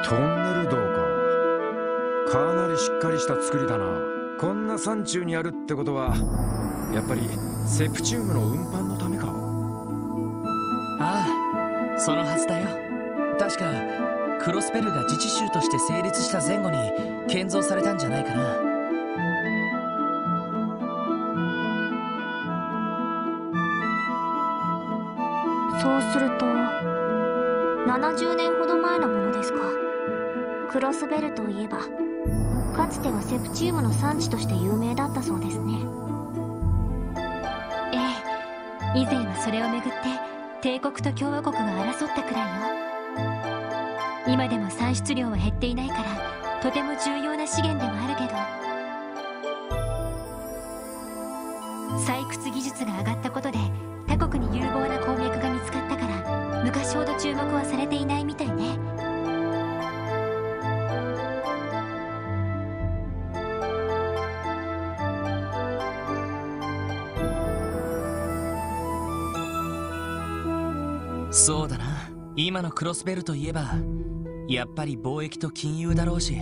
トンネル道か。かなりしっかりした作りだな。こんな山中にあるってことはやっぱりセプチウムの運搬のためか。 ああ、そのはずだよ。確かクロスペルが自治州として成立した前後に建造されたんじゃないかな。 そうすると70年ほど前のものですか。クロスベルといえばかつてはセプチウムの産地として有名だったそうですね。 ええ、以前はそれをめぐって帝国と共和国が争ったくらいよ。今でも産出量は減っていないからとても重要な資源ではあるけど、採掘技術が上がったことで他国に有望な鉱脈が見つかったから昔ほど注目はされていないみたいね。 そうだな。今のクロスベルといえばやっぱり貿易と金融だろうし。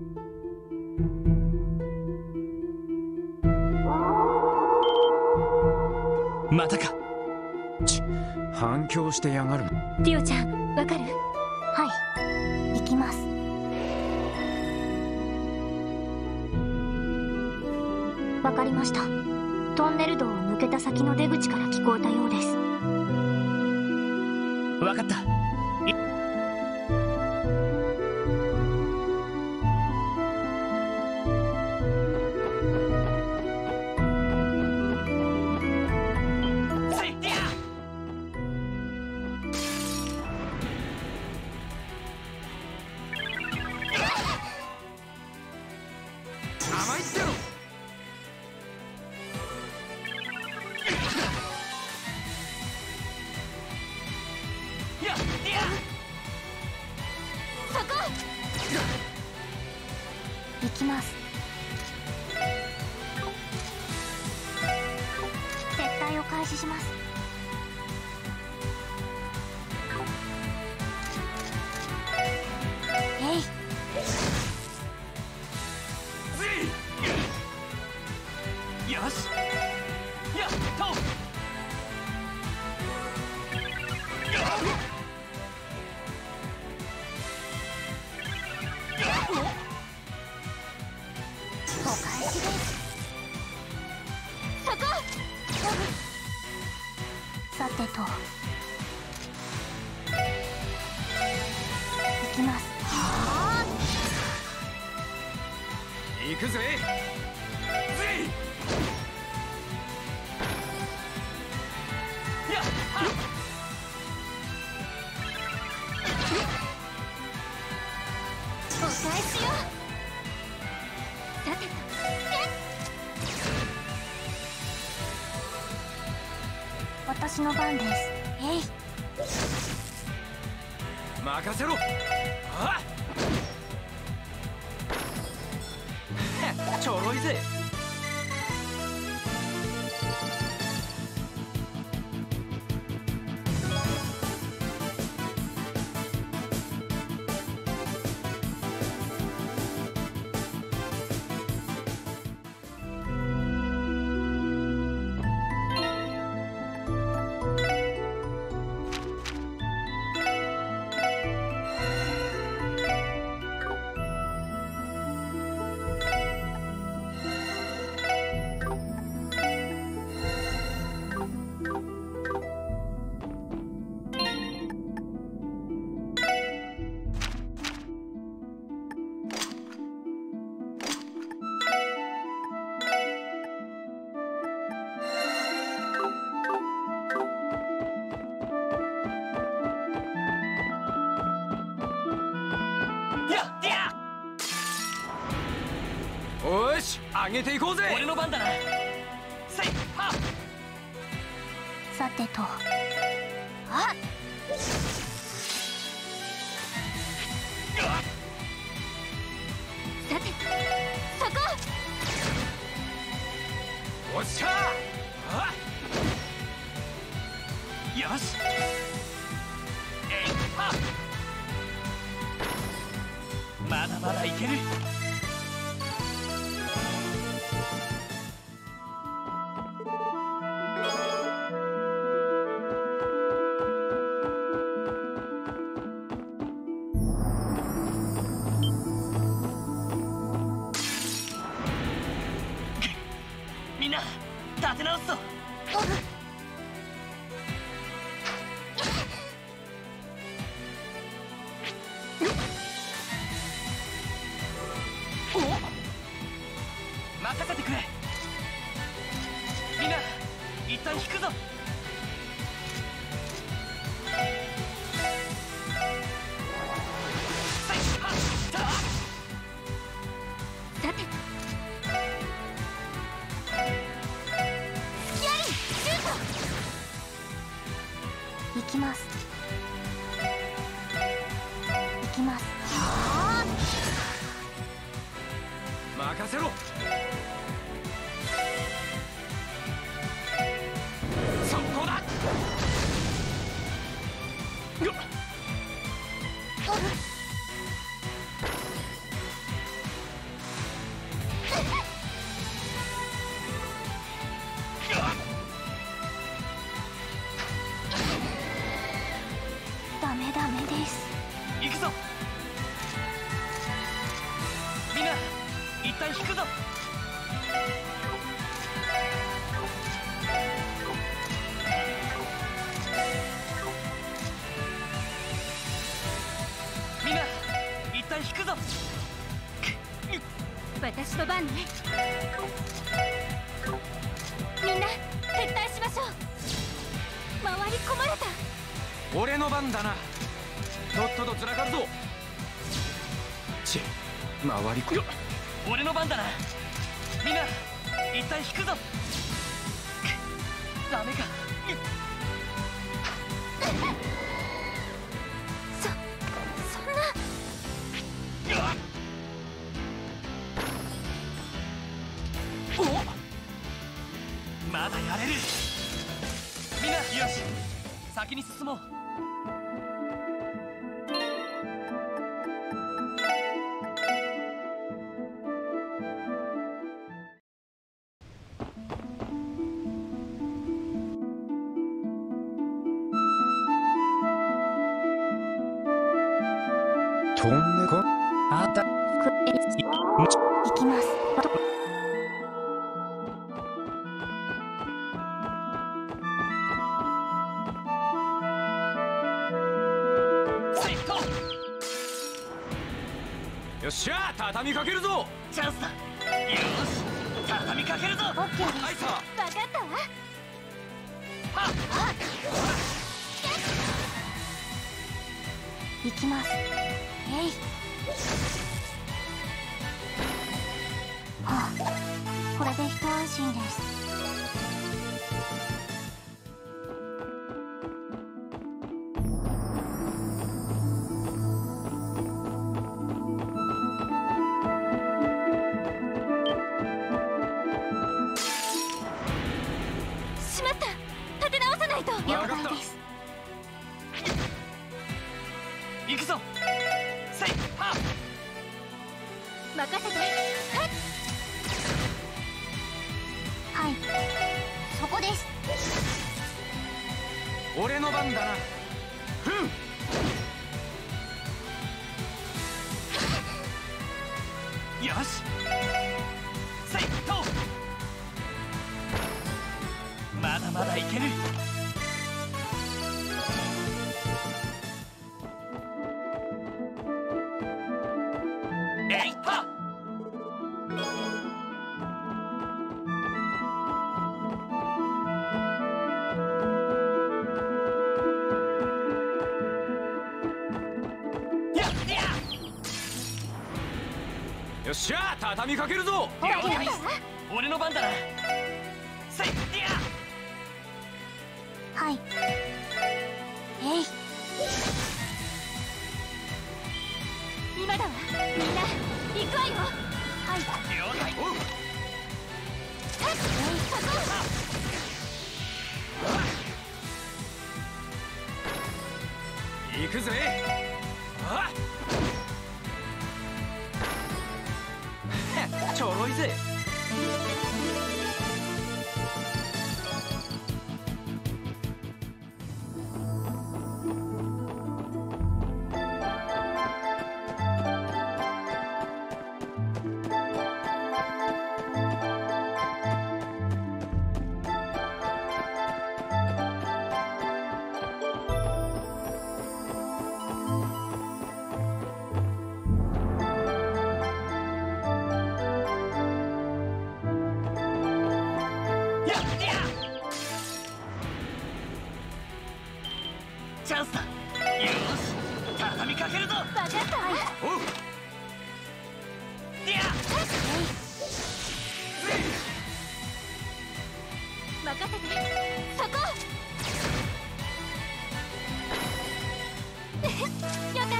またか。 反響してやがる。 ティオちゃん、わかる？ はい、行きます。わかりました。トンネル道を抜けた先の出口から聞こえたようです。 わかった。 行きます。撤退を開始します。えい。 よし。やっと。 お返しです。 そこ。 さてと行きます。 行くぜ。 お返しよ。さてと。 私の番です。えい。 任せろ。あっちょろいぜ。 おし、上げていこうぜ。 俺の番だな。せいはっ。 さてと。 あっ。さてと。そこ。 おっしゃー。あよし。えいはっ。 ける。みんな立て直すぞ。任せてくれ。みんな一旦引くぞ。 さて行きます。行きます。 任せろ。 そこだ。 ダメダメです。 行くぞ。みんな一旦引くぞ。みんな一旦引くぞ。 私の番ね。みんな撤退しましょう。回り込まれた。 俺の番だな。とっとと繋がるぞ。回りこよ。 俺の番だな。みんな一旦引くぞ。ダメか。 そんな。 まだやれる。みんなよし、先に進もう。 飛んでこ。 あった。 行きます。 よっしゃ、畳みかけるぞ。 チャンスだ。よし、畳みかけるぞ。 オッケーです。 はいさ。 分かったわ。 行きます。えい。はあ、これで一安心です。 しまった。立て直さないと。 了解です。 行くぞ。せいはっ。 任せて。 はい、そこです。 俺の番だな。ふん。 よし。せいと。まだまだいける。えいはっ。 よっしゃ、畳みかけるぞ。 了解。俺の番だな。せいや。 はい。えい。 今だわ。みんな行くわよ。 はい。 了解。おう。 行くぜ。あっ。 りぜ。チャンスだ。よし、畳みかけるぞ。 分かった。 おう。いや。 任せて。そこ。よかった。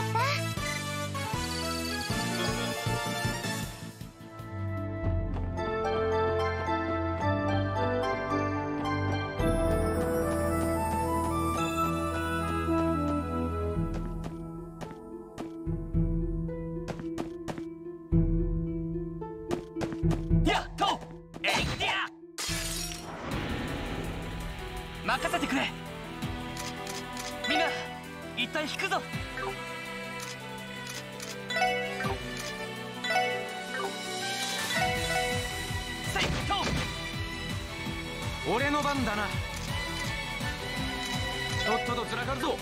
任せてくれ。みんな一旦引くぞ。セイト。 俺の番だな。とっととずらかるぞ。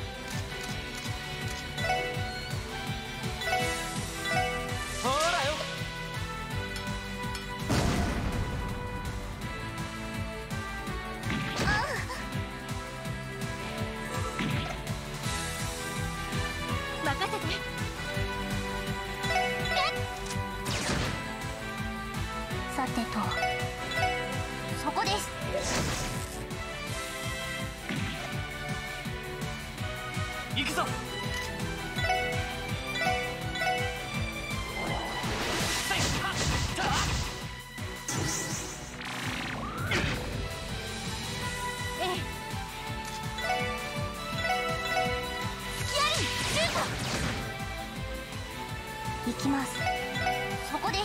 ほらよ。 任せて。さてと、そこです。 行くぞ。せいはった。 行きます。そこです。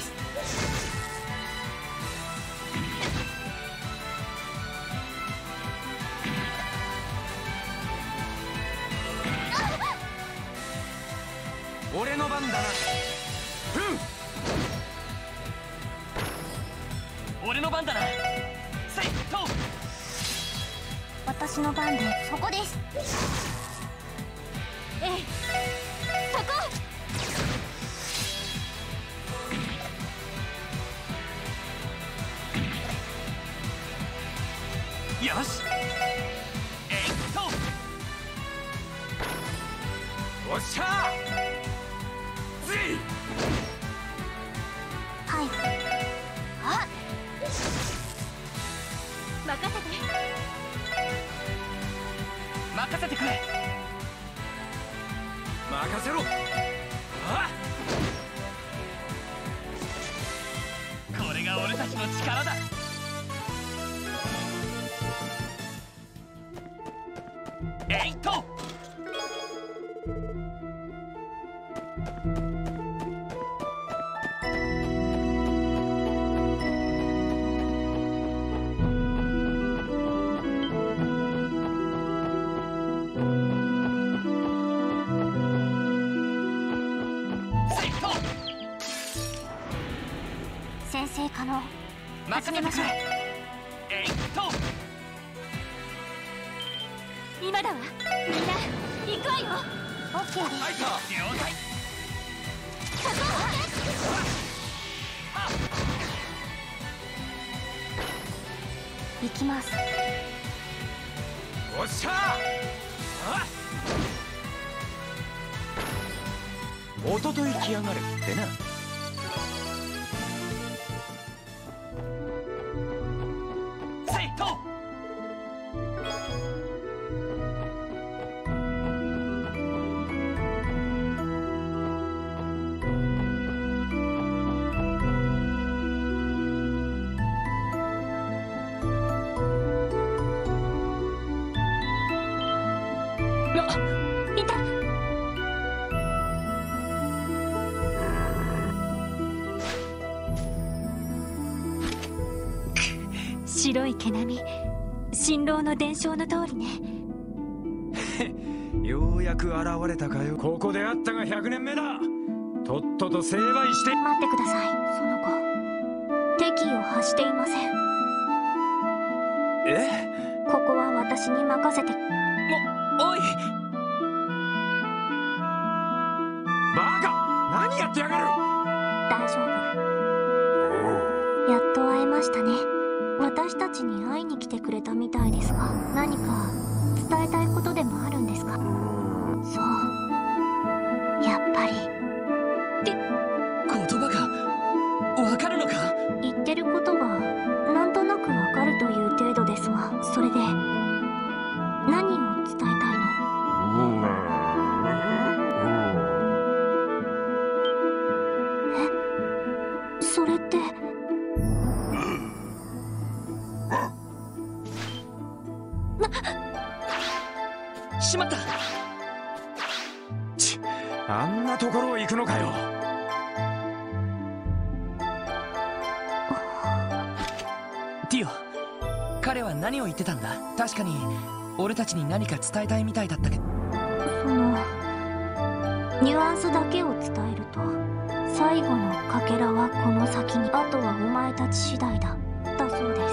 俺の番だな。 俺の番だな。セイト。 私の番でそこです。そこ。 よし。 おっしゃー。つい。 はい。あ。任せて。 任せてくれ。 任せろ。あっ。これが俺たちの力だ。エイト。 先生可能。 任せてくれ。エイト。 今だわ。みんな行くわよ。オッケーです。 入った。 了解。 そこ。行きます。 おっしゃー。おととい来やがるってな。 セイト。 いた。 白い毛並み、新郎の伝承の通りね。 ようやく現れたかよ。ここで会ったが100年目だ。とっとと成敗して。 待ってください。その子敵意を発していません。ここは私に任せて。 おい、 バカ、何やってやがる。 大丈夫。やっと会えましたね。私たちに会いに来てくれたみたいですが、何か伝えたいことでもあるんですか？そう、やっぱり。 言葉がわかるのか？ 言ってることがなんとなくわかるという程度ですが、それで何を伝えたいの？それってしまった。 あんなところを行くのかよ。 ティオ、彼は何を言ってたんだ？確かに俺たちに何か伝えたいみたいだったけど。 そのニュアンスだけを伝えると、最後のかけらはこの先に、あとはお前たち次第だ、だそうです。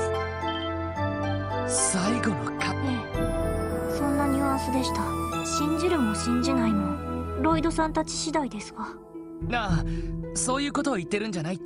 最後のか… そんなニュアンスでした。信じるも信じないもロイドさんたち次第ですが。 ああ、そういうことを言ってるんじゃないって。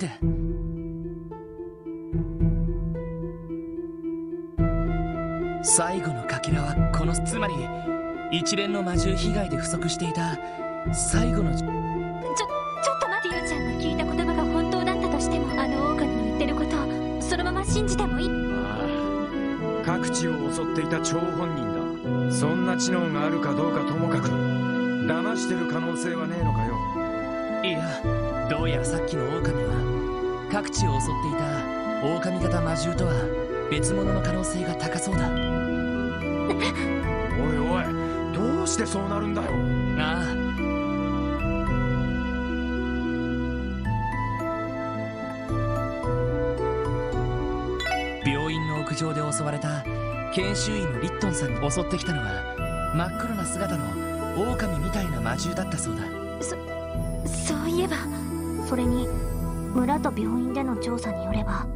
最後のかけらはこの、つまり一連の魔獣被害で不足していた最後の… ちょっと待てよ。ちゃんが聞いた言葉が本当だったとしても、あの狼の言ってることをそのまま信じてもいい。 各地を襲っていた張本人だ。そんな知能があるかどうかともかく、騙してる可能性はねえのかよ。 いや、どうやらさっきの狼は各地を襲っていた狼型魔獣とは別物の可能性が高そうだ。 おいおい、どうしてそうなるんだよ。 ああ、病院の屋上で襲われた研修医のリットンさんに襲ってきたのは真っ黒な姿の狼みたいな魔獣だったそうだ。 そういえば。 それに村と病院での調査によれば、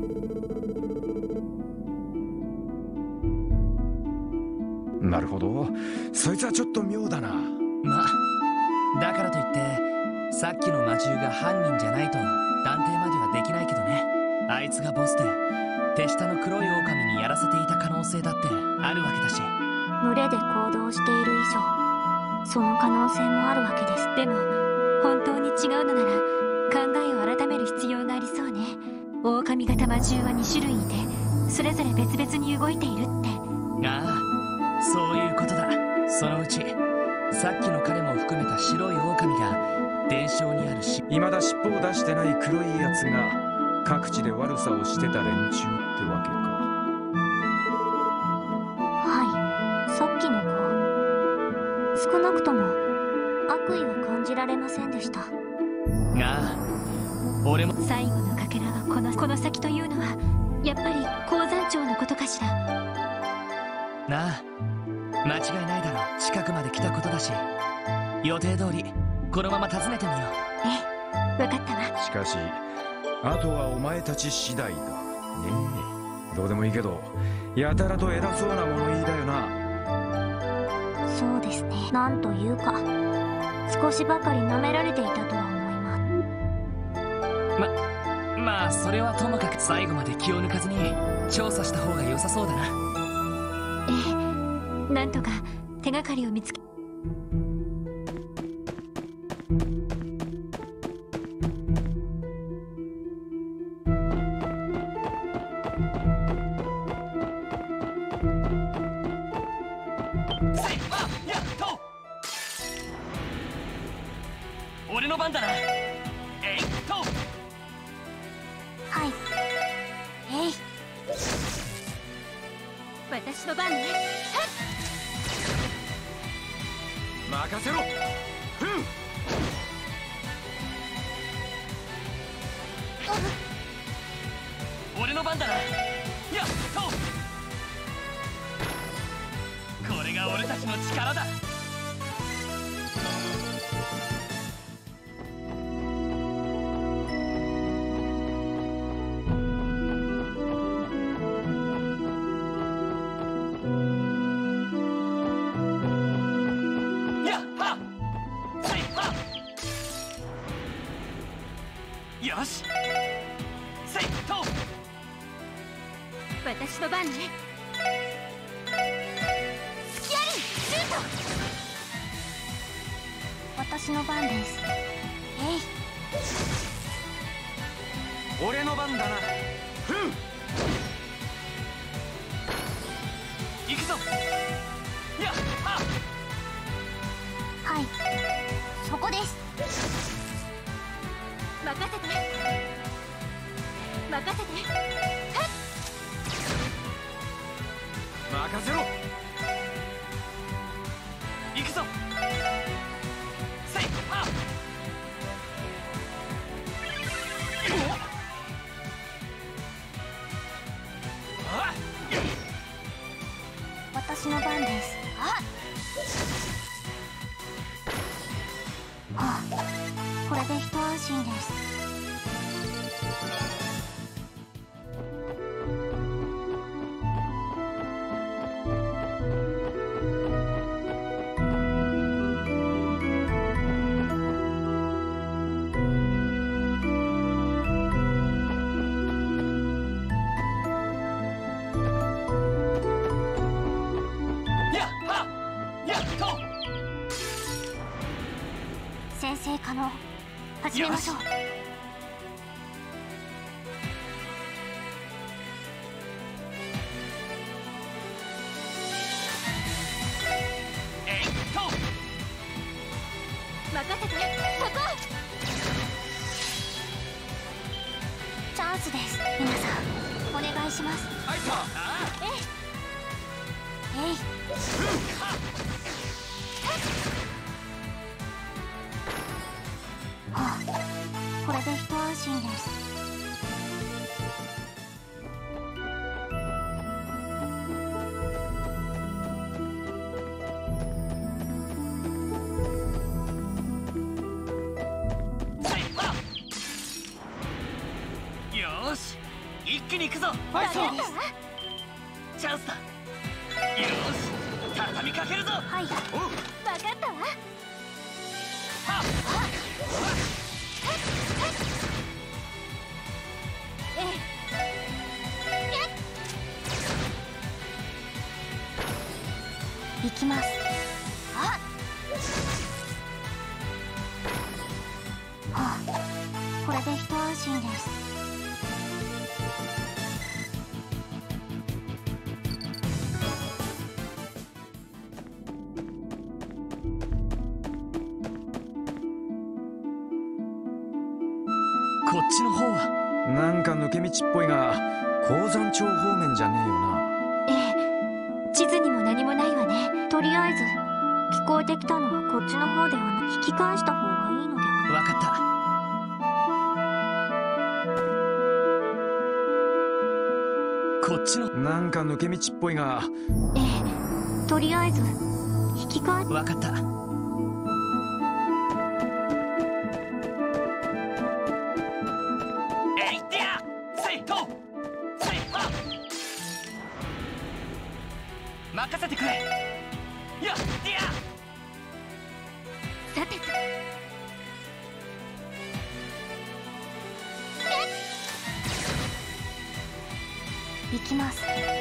なるほど、そいつはちょっと妙だな。 まあ、だからといってさっきの魔獣が犯人じゃないと断定まではできないけどね。あいつがボスで手下の黒い狼にやらせていた可能性だってあるわけだし。 群れで行動している以上、その可能性もあるわけです。 でも本当に違うのなら考えを改める必要がありそうね。狼型魔獣は2種類いて、それぞれ別々に動いているって。 ああ、そういうことだ。そのうちさっきの彼も含めた白い狼が伝承にあるし、 未だ尻尾を出してない黒いやつが各地で悪さをしてた連中ってわけか。 はい、さっきの子、少なくとも悪意は感じられませんでした。 ああ、俺も。 最後のかけらがこの先というのはやっぱり鉱山町のことかしら。 なあ、間違いないだろ。近くまで来たことだし、予定通りこのまま訪ねてみよう。 ええ、分かったわ。 しかしあとはお前たち次第だね。え、どうでもいいけど、やたらと偉そうな物言いだよな。 そうですね、なんというか少しばかり舐められていたとは思います。 まあそれはともかく最後まで気を抜かずに調査した方が良さそうだな。 ええ、なんとか手がかりを見つけ。 俺の番だな。えいっと。 はい。 えい、私の番ね。 任せろ。ふん。 俺の番だな。 やっとこれが俺たちの力だ。よし、せいと私の番ね。スキャリンシュート。 私の番です。 俺の番だな。ふん、 行くぞ。やっははい、そこです。 任せて任せて。 任せろ。 行くぞ。せいは私の番です。これで一安心です。先生可能、始めましょう。 任せて、そこ。 チャンスです。皆さんお願いします。 はいさ。 これで一安心です。 よーし、一気に行くぞ。 はいさ。 チャンスだ。よーし、畳みかけるぞ。 はい。 分かったわ。 行きます。これで一安心です。 こっちの方はなんか抜け道っぽいが、鉱山町方面じゃねえよな。 地図にも何もないわね。 とりあえず聞こえてきたのはこっちの方ではなく、引き返した方がいいのでは。 分かった。こっちのなんか抜け道っぽいが、 とりあえず引き返。 分かった。えいってや、せいとせいは任せてくれ。やってや。 さてと。 行きます。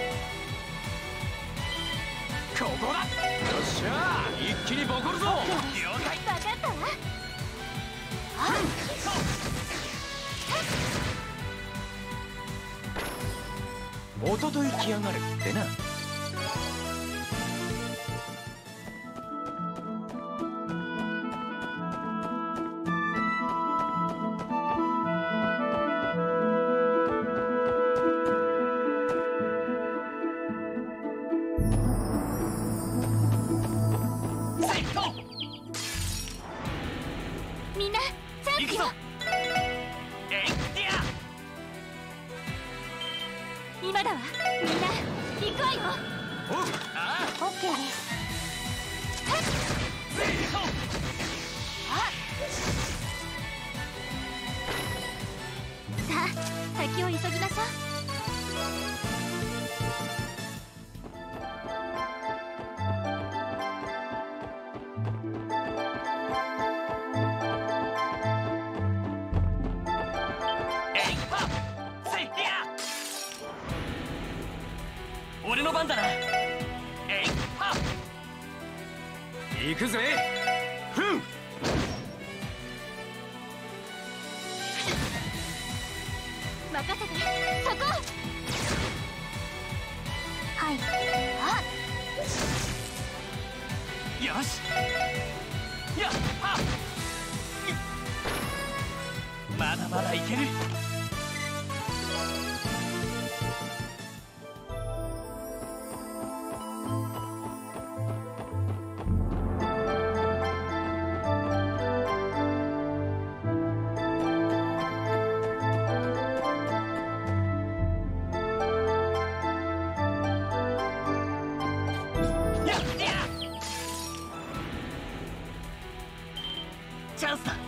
ここだ。よっしゃ、一気にボコるぞ。 了解。 分かったわ。 おととい来やがるってな。 みんなチャンスよ。 えいってや。 今だわ。みんな行くわよ。 おう。 オッケーです。 さあ先を急ぎましょう。 俺の番だな。 行くぜ。ふん。 任せて。そこ。 はい。 よし。やっはっ。まだまだいける。チャンスだ。よ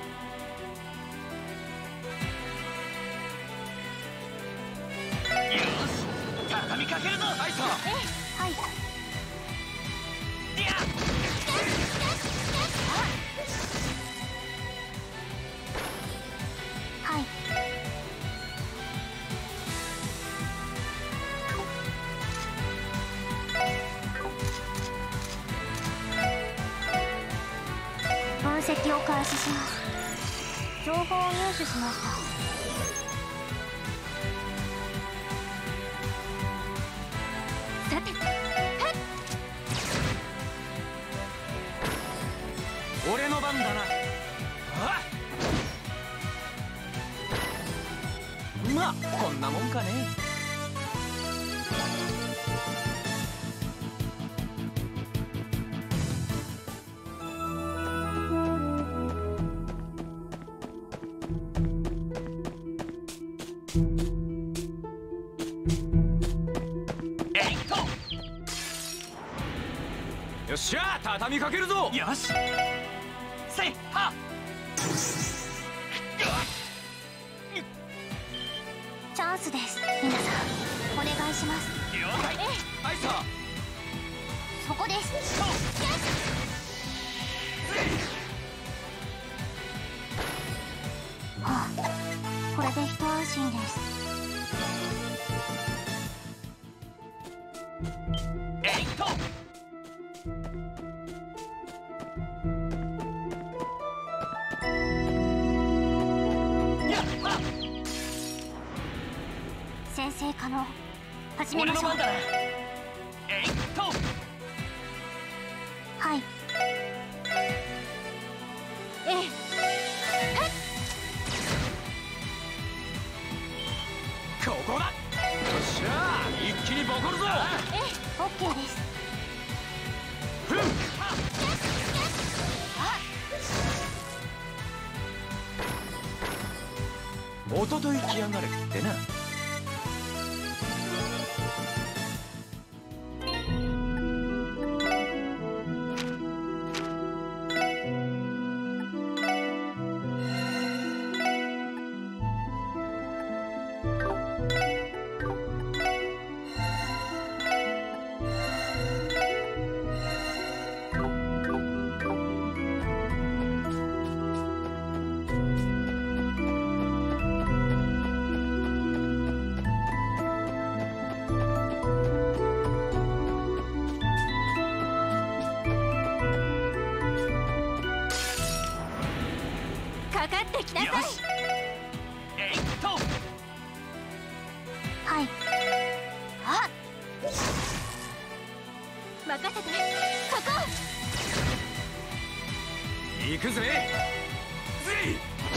し、畳みかけるぞ。はいさ。 はい。 いや。 はい。分析を開始します。情報を入手しました。 さて、 俺の番だな。 まあこんなもんかね。 よっしゃ、畳みかけるぞ。 よし。せいはっ。 チャンスです。皆さん、お願いします。 了解。 はいさ。 そこです。はあ、これで一安心です。 えいっと。やっはっ。 先生可能。始めましょう。 俺の番だな。えいっと。 はい。 ここだ。よっしゃ、一気にボコるぞ。 オッケーです。 ふん。おととい来やがれってな。 かかってきなさい。 よし。えいっと。 はい。 任せて。ここ。 行くぜ。ぜ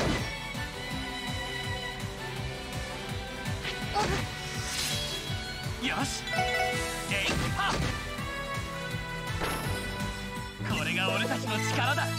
い。よし。えいっはっ。これが俺たちの力だ。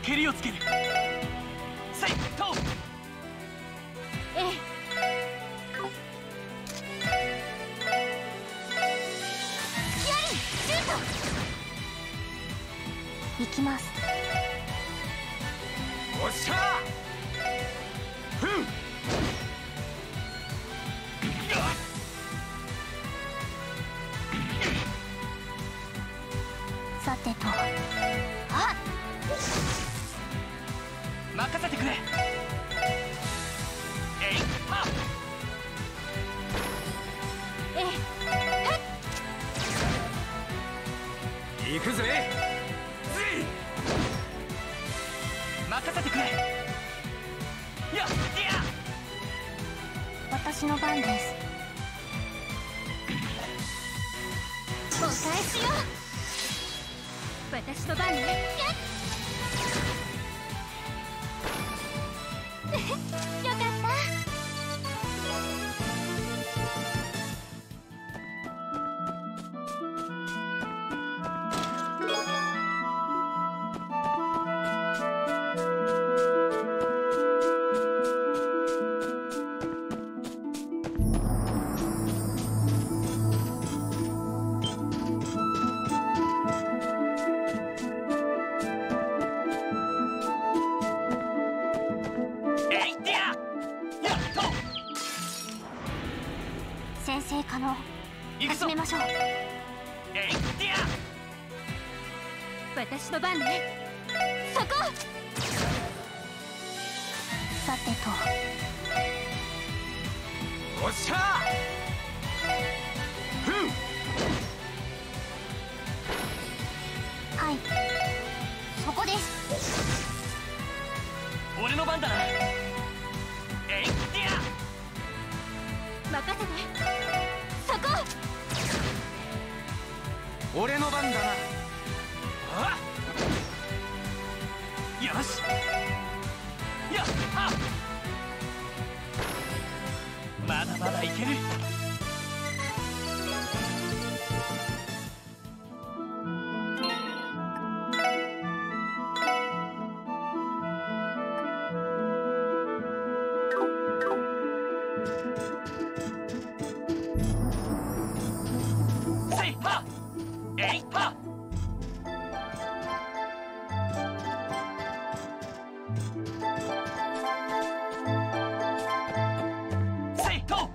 蹴りをつける。せいとええ。 スキアリンシュート。行きます。 おっしゃふんさてと、あっ、 任せてくれ。えいはっ。 ええ。 行くぜ。 任せてくれ。やっ、 私の番です。 お返しよ。私の番ね。 よかった。先生可能。始めましょう。 えいってや。 私の番ね。 そこ。さてと、 おっしゃふんはい、そこです。 俺の番だな。えいってや。 任せて。 そこ。 俺の番だな。 あっ、よし。やっはっ。まだまだいける。せいはっ。えいはっ。せいと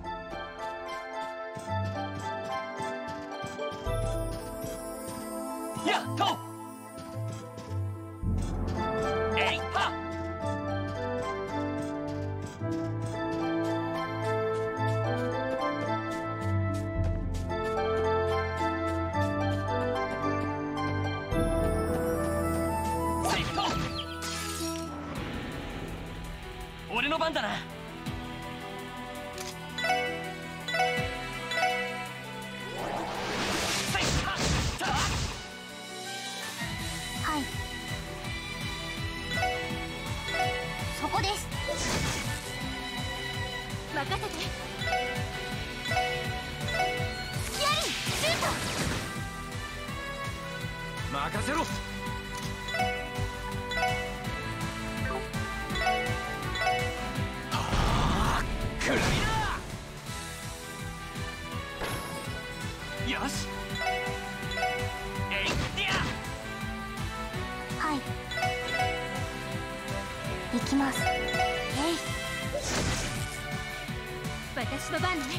やっとえいはっ。せいと俺の番だな。せいはっ。さあはい、そこです。 任せて。 スキアリンシュート。 任せろ。くらいよし。えいってや。 はい、行きます。えい。 私の番ね。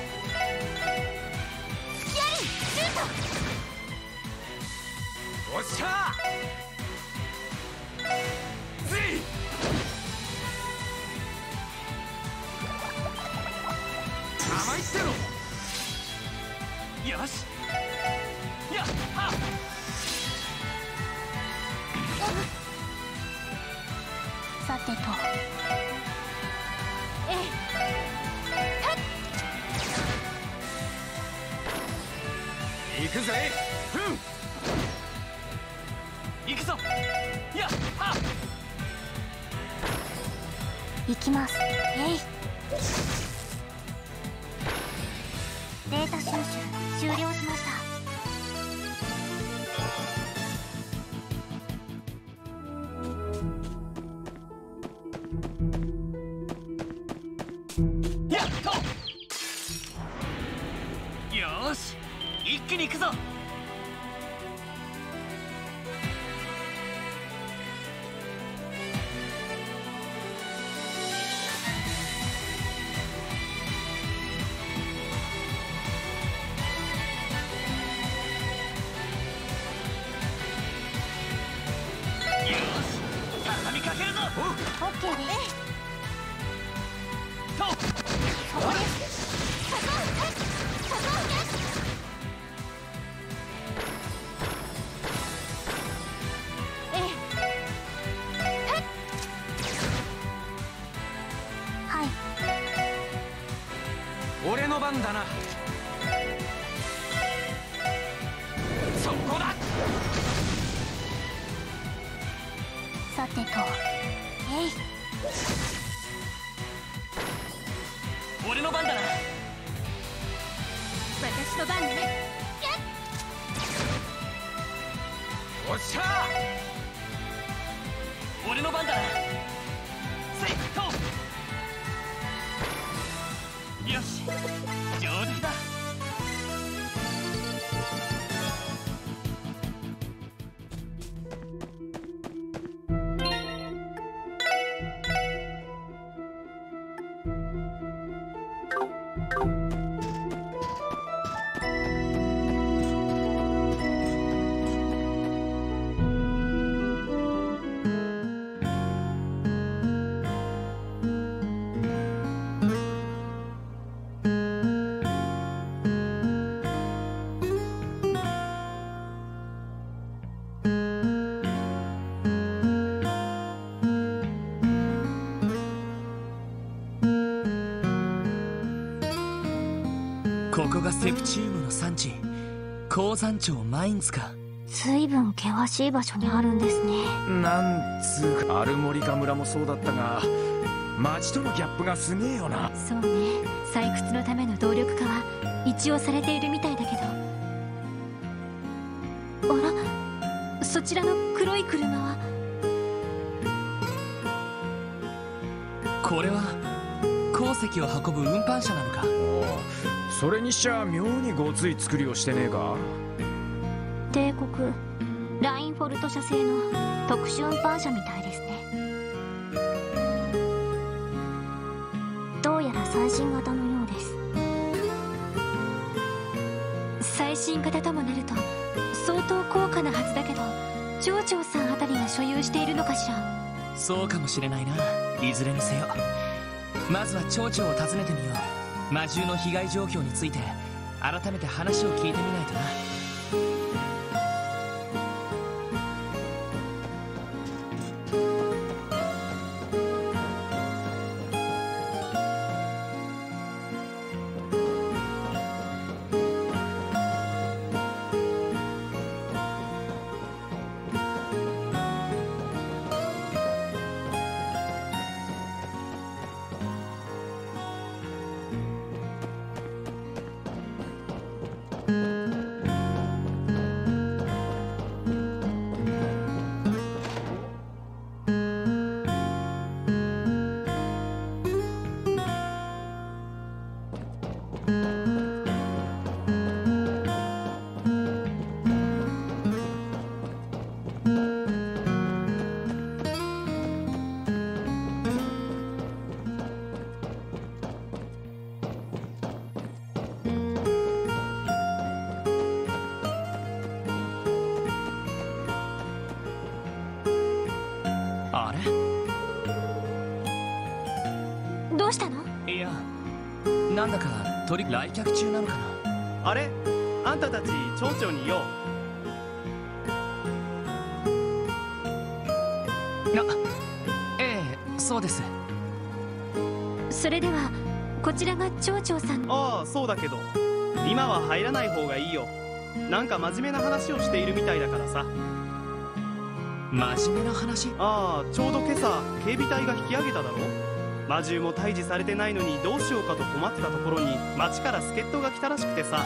スキアリンシュート。 おっしゃぜい甘いってろ。 よし。やっはっ。 さてと、 ええ。 行くぜ。ふん行くぞ。やっはっ。 行きます。えい。データ収集終了しました。 気に行くぞ。 オッケーです。 とそこです。そこはい。 俺の番だな。そこだ。 さてと、 俺の番だな。 私の番ね。 おっしゃ俺の番だな。せいとよし、上出来だ。ここがセプチウムの産地、鉱山町マインズか。 随分険しい場所にあるんですね。 なんつうか、アルモリカ村もそうだったが、町とのギャップがすげえよな。 そうね、採掘のための動力化は一応されているみたいだけど。あら、そちらの黒い車は。 これは鉱石を運ぶ運搬車なのか。 おう、それにしちゃ妙にごつい作りをしてねえか。 帝国ラインフォルト社製の特殊運搬車みたいですね。どうやら最新型のようです。 最新型ともなると相当高価なはずだけど、町長さんあたりが所有しているのかしら。 そうかもしれないな。いずれにせよ、まずは町長を訪ねてみよう。魔獣の被害状況について改めて話を聞いてみないとな。あれ、 どうしたの？ いや、なんだか来客中なのかな。 あれ、あんたたち町長によ。 ええ、そうです。 それではこちらが町長さん。 ああ、そうだけど今は入らない方がいいよ。なんか真面目な話をしているみたいだからさ。 真面目な話？ ああ、ちょうど今朝警備隊が引き上げただろ。魔獣も退治されてないのにどうしようかと困ってたところに町から助っ人が来たらしくてさ。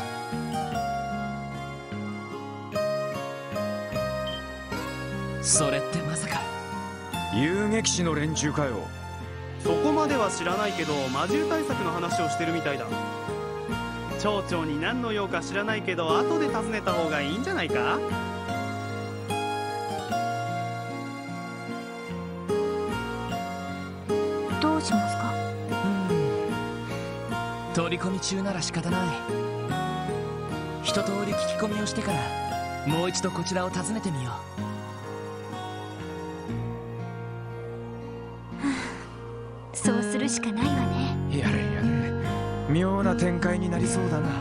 それってまさか遊撃士の連中かよ。 そこまでは知らないけど魔獣対策の話をしてるみたいだ。 町長に何の用か知らないけど後で尋ねた方がいいんじゃないか。 どうしますか？ 取り込み中なら仕方ない。一通り聞き込みをしてからもう一度こちらを訪ねてみよう。そうするしかないわね。 やれやれ、妙な展開になりそうだな。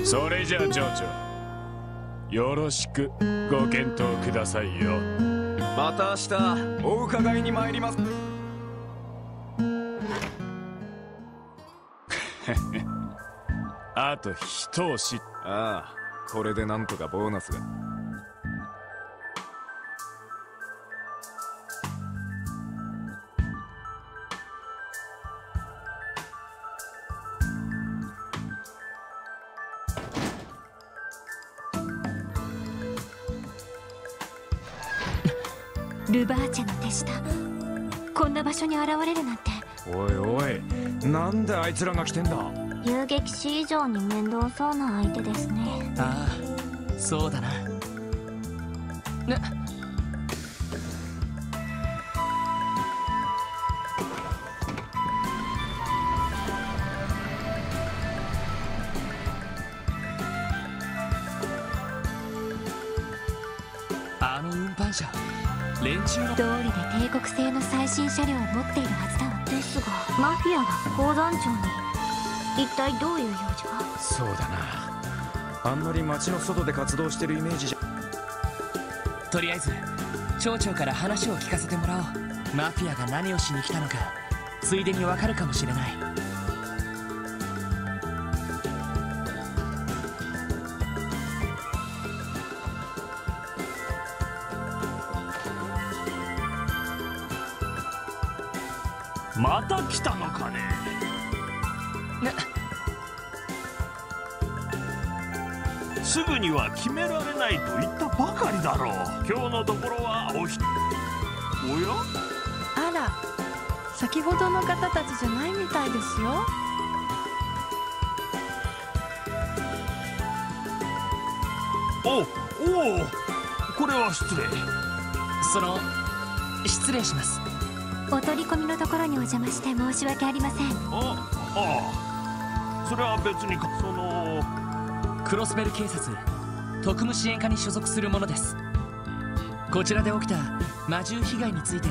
それじゃあ町長、よろしくご検討くださいよ。 また明日お伺いに参ります。 あと一押し。 ああ、これでなんとかボーナスが。 ルバーチェの手下、こんな場所に現れるなんて。 おいおい、なんであいつらが来てんだ。 遊撃士以上に面倒そうな相手ですね。 ああ、そうだな。あの運搬車、連中の道理で帝国製の最新車両を持っているはずだわ。 ですが、マフィアが鉱山町に一体どういう用事が。 そうだな、あんまり街の外で活動してるイメージじゃ。 とりあえず町長から話を聞かせてもらおう。マフィアが何をしに来たのかついでにわかるかもしれない。 また来たのかね。すぐには決められないと言ったばかりだろう。今日のところはおやあら、先ほどの方たちじゃないみたいですよ。 おお、これは失礼。 失礼します。 お取り込みのところにお邪魔して申し訳ありません。 それは別にクロスベル警察特務支援課に所属する者です。こちらで起きた魔獣被害について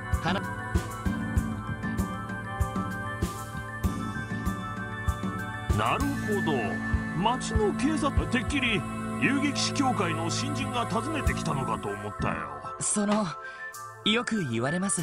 なるほど、町の警察、てっきり遊撃士協会の新人が訪ねてきたのかと思ったよ。 よく言われます。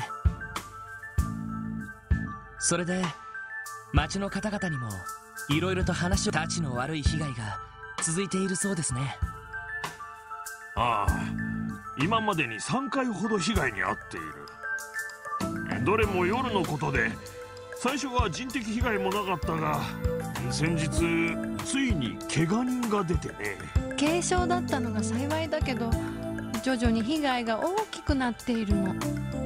それで町の方々にもいろいろと話を。たちの悪い被害が続いているそうですね。 ああ、今までに3回ほど被害に遭っている。どれも夜のことで、最初は人的被害もなかったが、先日ついに怪我人が出てね。 軽傷だったのが幸いだけど、徐々に被害が大きくなっているの。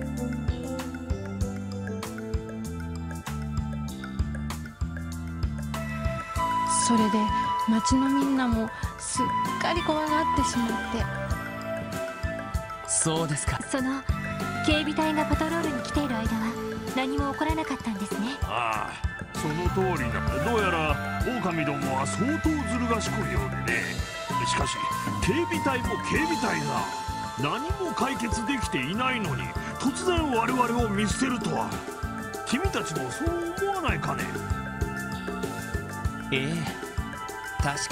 それで町のみんなもすっかり怖がってしまって。 そうですか。 その警備隊がパトロールに来ている間は何も起こらなかったんですね。 ああ、その通りな。どうやら狼どもは相当ずる賢いようでね。しかし警備隊も警備隊だ。何も解決できていないのに突然我々を見捨てるとは。君たちもそう思わないかね。 ええ、確か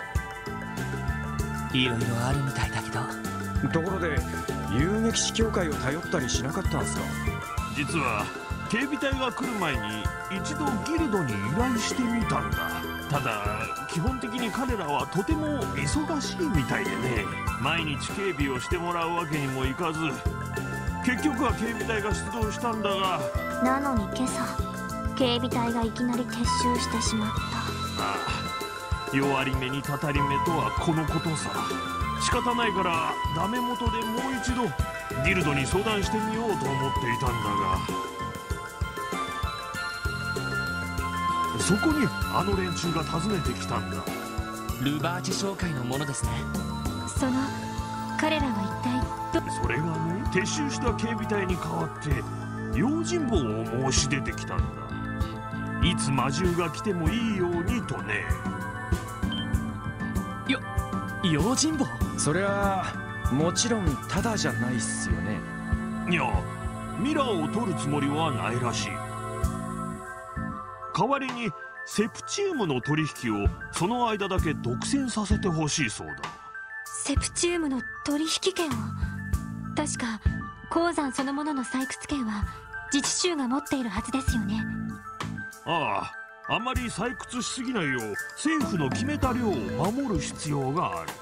にいろいろあるみたいだけど。 ところで遊撃士協会を頼ったりしなかったんすか。 実は警備隊が来る前に一度ギルドに依頼してみたんだ。ただ基本的に彼らはとても忙しいみたいでね、毎日警備をしてもらうわけにもいかず、結局は警備隊が出動したんだが。 なのに今朝警備隊がいきなり撤収してしまった。 ああ、弱り目にたたり目とはこのことさ。仕方ないからダメ元でもう一度ギルドに相談してみようと思っていたんだが、そこにあの連中が訪ねてきたんだ。 ルバーチ商会のものですね。 その彼らは一体それがね、撤収した警備隊に代わって用心棒を申し出てきたんだ。いつ魔獣が来てもいいようにとね。 用心棒？ そりゃもちろんただじゃないっすよね。 いや、ミラーを取るつもりはないらしい。代わりにセプチウムの取引をその間だけ独占させてほしいそうだ。 セプチウムの取引権を。確か鉱山そのものの採掘権は自治州が持っているはずですよね。 ああ、あまり採掘しすぎないよう政府の決めた量を守る必要がある。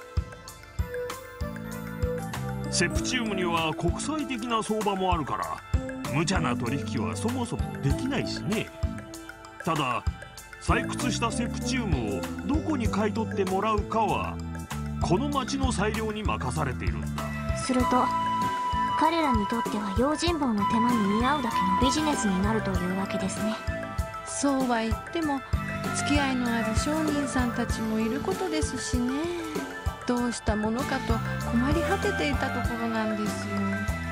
セプチウムには国際的な相場もあるから無茶な取引はそもそもできないしね。ただ採掘したセプチウムをどこに買い取ってもらうかはこの町の裁量に任されているんだ。 すると彼らにとっては用心棒の手間に見合うだけのビジネスになるというわけですね。 そうは言っても付き合いのある商人さんたちもいることですしね。どうしたものかと困り果てていたところなんですよ。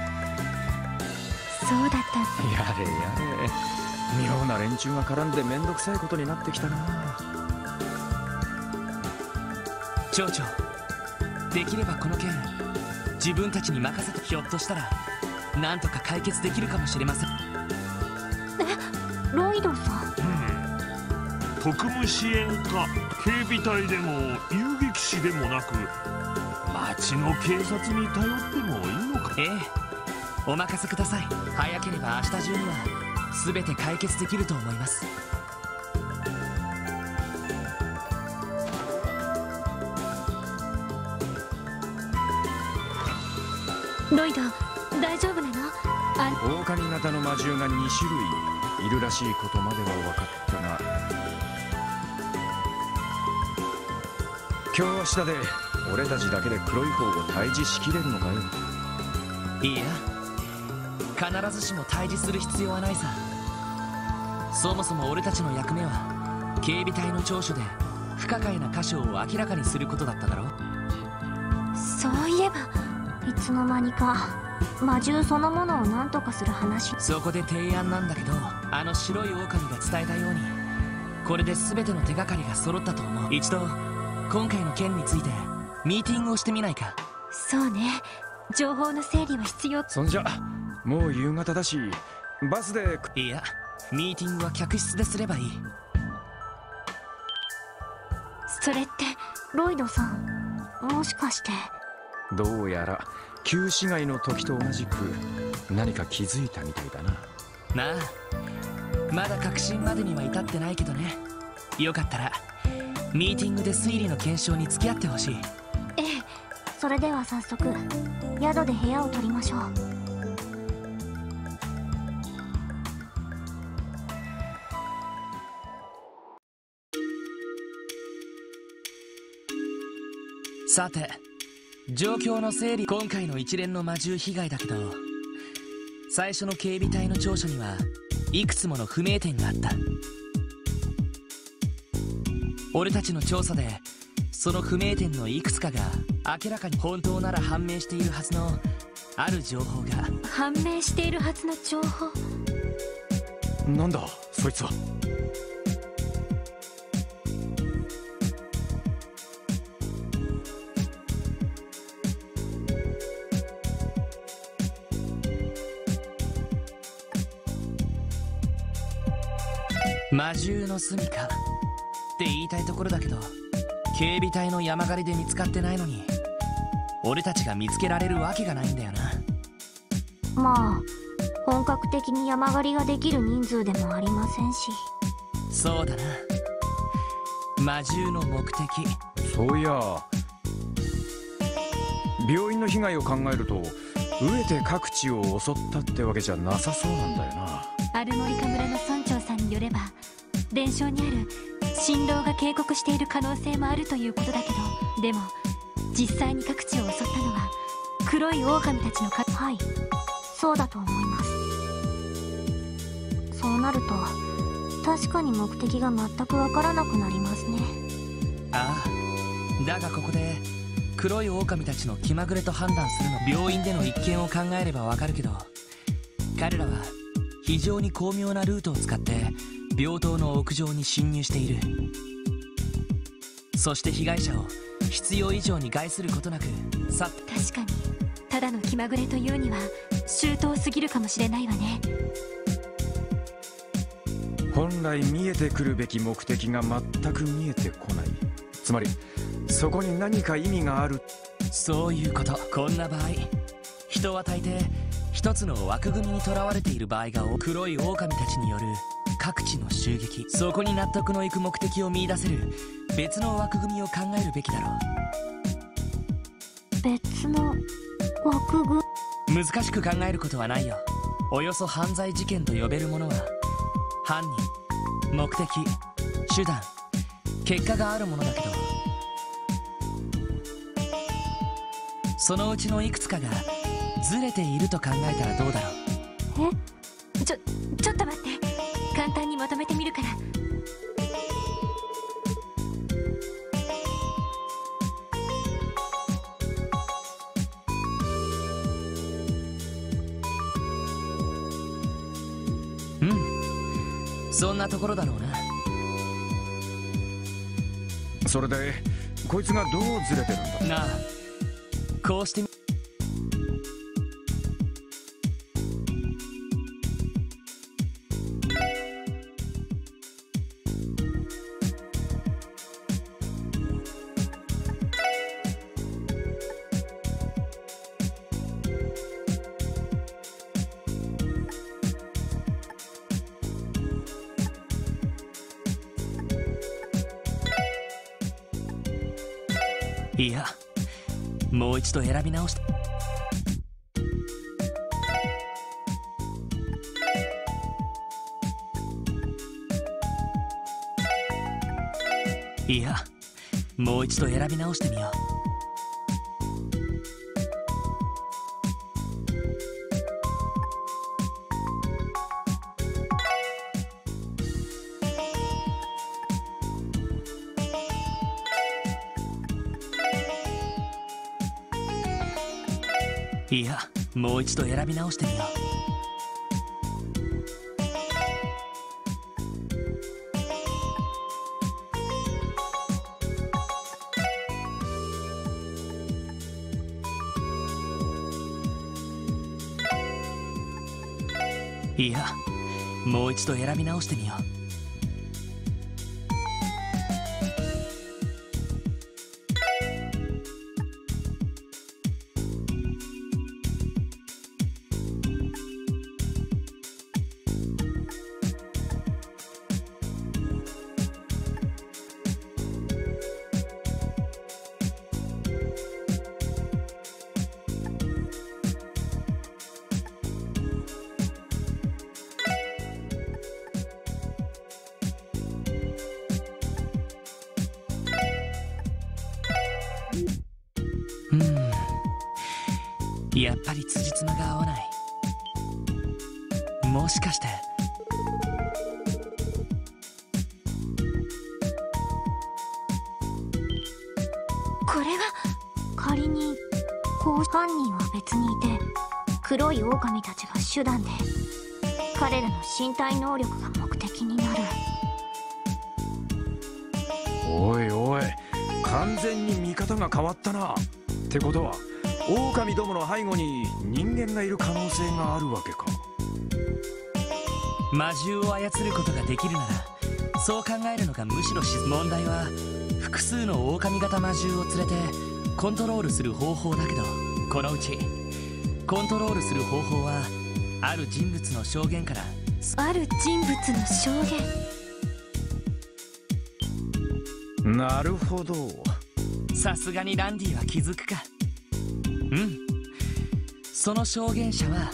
そうだった。 やれやれ、妙な連中が絡んでめんどくさいことになってきたな。 町長、できればこの件自分たちに任せて、ひょっとしたらなんとか解決できるかもしれません。 ロイドさん。 特務支援課、警備隊でも遊撃士でもなく町の警察に頼ってもいいのか。 ええ、お任せください。早ければ明日中には全て解決できると思います。 ロイド、大丈夫なの？ 狼型の魔獣が2種類いるらしいことまでは分かったが、今日明日で俺たちだけで黒い方を退治しきれるのかよ。 いや、必ずしも退治する必要はないさ。そもそも俺たちの役目は警備隊の聴取で不可解な箇所を明らかにすることだっただろう。 そういえばいつの間にか魔獣そのものを何とかする話。 そこで提案なんだけど、あの白い狼が伝えたようにこれで全ての手がかりが揃ったと思う。一度今回の件についてミーティングをしてみないか。 そうね、情報の整理は必要。 そんじゃもう夕方だしバスで。 いや、ミーティングは客室ですればいい。 それってロイドさん、もしかして。 どうやら旧市街の時と同じく何か気づいたみたいだな。 まあまだ確信までには至ってないけどね。よかったらミーティングで推理の検証に付き合ってほしい。 ええ、それでは早速宿で部屋を取りましょう。 さて、状況の整理。今回の一連の魔獣被害だけど、最初の警備隊の調書にはいくつもの不明点があった。俺たちの調査でその不明点のいくつかが明らかに本当なら判明しているはずのある情報が。 判明しているはずの情報。 なんだそいつは。 魔獣の住処って言いたいところだけど、警備隊の山狩りで見つかってないのに俺たちが見つけられるわけがないんだよな。 まあ本格的に山狩りができる人数でもありませんし。 そうだな、魔獣の目的。 そういや病院の被害を考えると飢えて各地を襲ったってわけじゃなさそうなんだよな。 アルモリカ村の村長さんによれば、伝承にある神狼が警告している可能性もあるということだけど、でも実際に各地を襲ったのは黒い狼たちのはい、そうだと思います。そうなると確かに目的が全くわからなくなりますね。 ああ、だがここで黒い狼たちの気まぐれと判断するの、病院での一見を考えればわかるけど、彼らは非常に巧妙なルートを使って病棟の屋上に侵入している。そして被害者を必要以上に害することなく確かにただの気まぐれというには周到すぎるかもしれないわね。 本来見えてくるべき目的が全く見えてこない。つまりそこに何か意味がある。 そういうこと。こんな場合、人は大抵一つの枠組みにとらわれている場合が多く、黒い狼たちによる各地の襲撃、そこに納得のいく目的を見出せる別の枠組みを考えるべきだろ別の枠組う。難しく考えることはないよ。およそ犯罪事件と呼べるものは犯人、目的、手段、結果があるものだけど、そのうちのいくつかがずれていると考えたらどうだろう。 ちょっと待って、簡単にまとめてみるから。 そんなところだろうな。 それでこいつがどうずれてるんだ。 なあ、こうしてみ。いや、もう一度選び直して。いや、もう一度選び直してみよう。いや、もう一度選び直してみよう。いや、もう一度選び直してみよう。やっぱり辻褄が合わない。もしかしてこれが仮に犯人は別にいて、黒い狼たちが手段で彼らの身体能力が目的になる。 おいおい、完全に見方が変わったな。ってことは狼どもの背後に人間がいる可能性があるわけか。 魔獣を操ることができるならそう考えるのがむしろ問題は、複数の狼型魔獣を連れてコントロールする方法だけど、このうちコントロールする方法はある人物の証言から。 ある人物の証言。なるほど。 さすがにランディは気づくか。その証言者は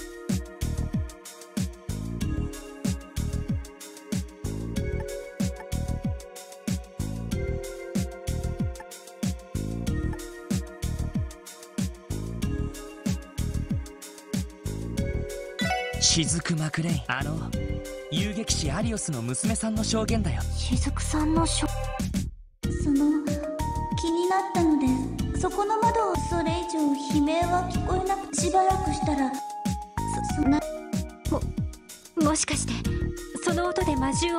雫マクレイン、遊撃士アリオスの娘さんの証言だよ。 雫さんの気になったので、そこの窓をそれ以上悲鳴は聞こえなく、しばらくしたらもしかしてその音で魔獣を。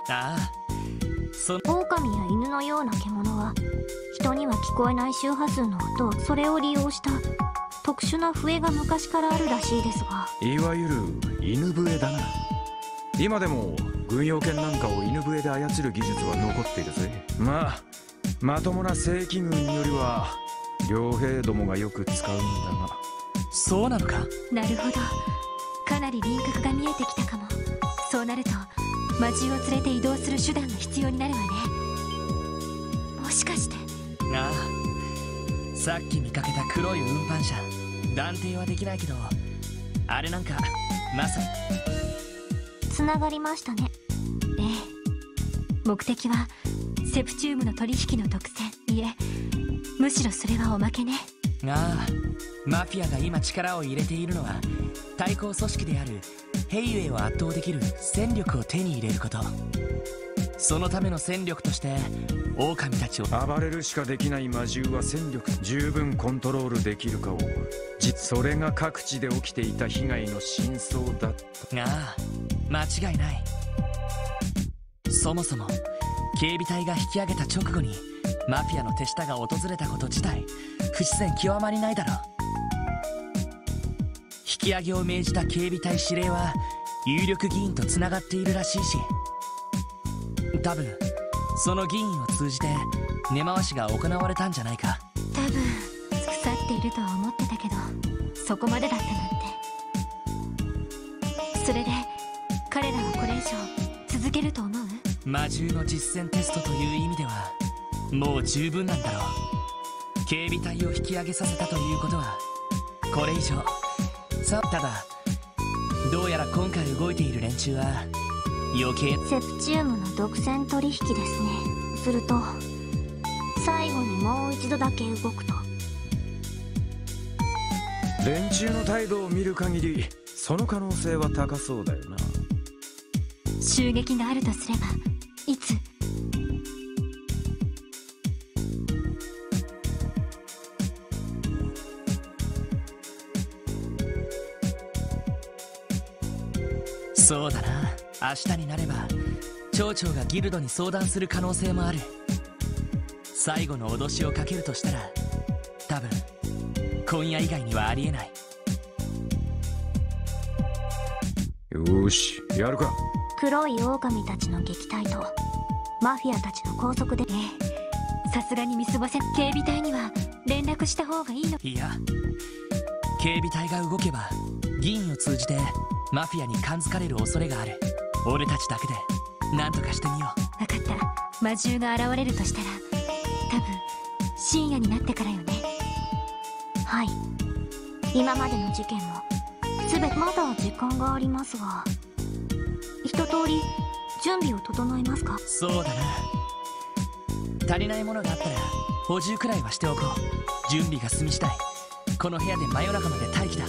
狼や犬のような笛は人には聞こえない周波数の音を、それを利用した特殊な笛が昔からあるらしいですが。 いわゆる犬笛だな。 今でも軍用犬なんかを犬笛で操る技術は残っているぜ。まともな正規軍よりは両兵どもがよく使うんだが。 そうなのか。 なるほど、かなり輪郭が見えてきたかも。そうなると魔獣を連れて移動する手段が必要になるわね。もしかして。 ああ、さっき見かけた黒い運搬車、断定はできないけど、あれなんかまさにつながりましたね。 ええ、目的はセプチュームの取引の独占、いえ、むしろそれはおまけね。 ああ、マフィアが今力を入れているのは対抗組織であるヘイウェイを圧倒できる戦力を手に入れること。そのための戦力として狼たちを暴れるしかできない魔獣は戦力十分コントロールできるかを、それが各地で起きていた被害の真相だった。 ああ、間違いない。そもそも警備隊が引き上げた直後にマフィアの手下が訪れたこと自体不自然極まりないだろう。引き上げを命じた警備隊司令は有力議員とつながっているらしいし、多分その議員を通じて根回しが行われたんじゃないか。 多分腐っているとは思ってたけど、そこまでだったなんて。それで彼らはこれ以上続けると思う？ 魔獣の実践テストという意味ではもう十分なんだろう。警備隊を引き上げさせたということはこれ以上ただどうやら今回動いている連中は余計。 セプチュームの独占取引ですね。すると最後にもう一度だけ動くと。 連中の態度を見る限りその可能性は高そうだよな。 襲撃があるとすればいつ？ そうだな、明日になれば町長がギルドに相談する可能性もある。最後の脅しをかけるとしたら多分今夜以外にはありえない。 よーし、やるか。 黒い狼たちの撃退とマフィアたちの拘束で。 ええ、さすがに見過ごせ。警備隊には連絡した方がいいの？ いや、警備隊が動けば議員を通じてマフィアに感づかれる恐れがある。俺たちだけで何とかしてみよう。 分かった。魔獣が現れるとしたら多分深夜になってからよね。 はい、今までの事件も全て。まだ時間がありますが、一通り準備を整えますか？ そうだな、足りないものがあったら補充くらいはしておこう。準備が済み次第この部屋で真夜中まで待機だ。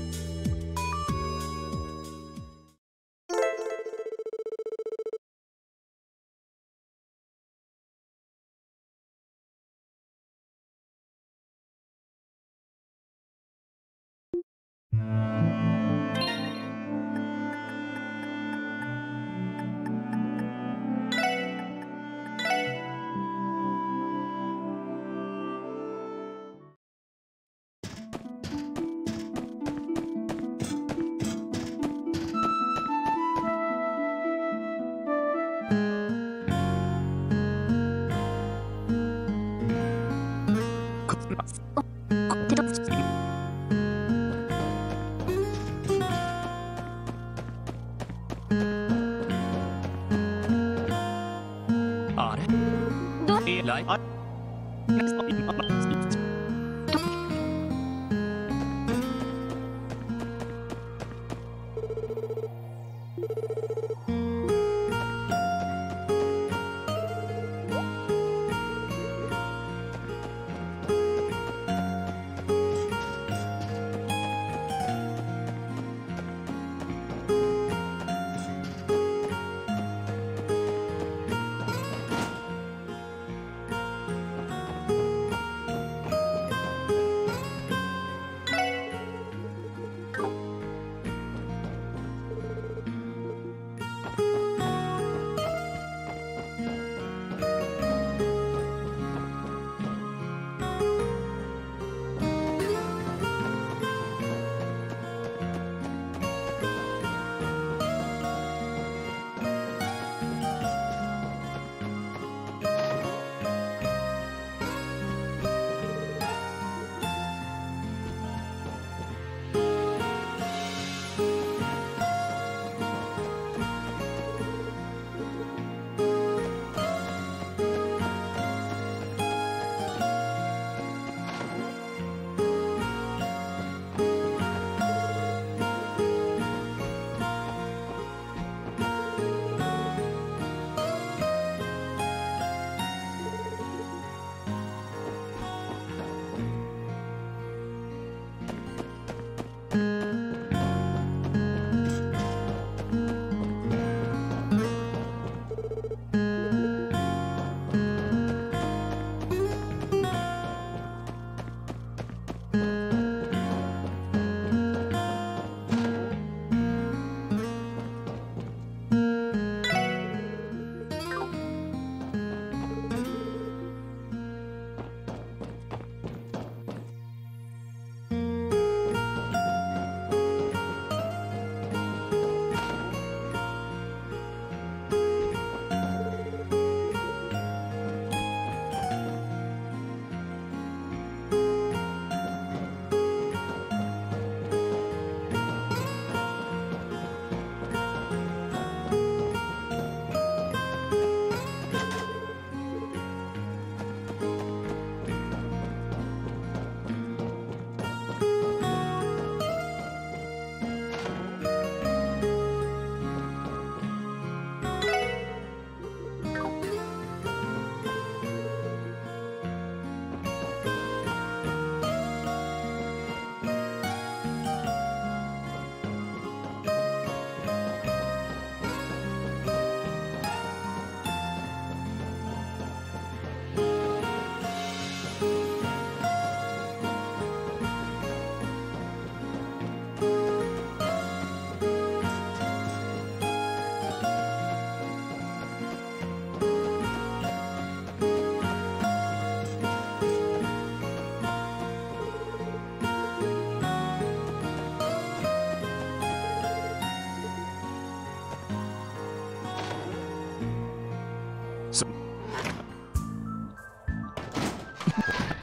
あれライ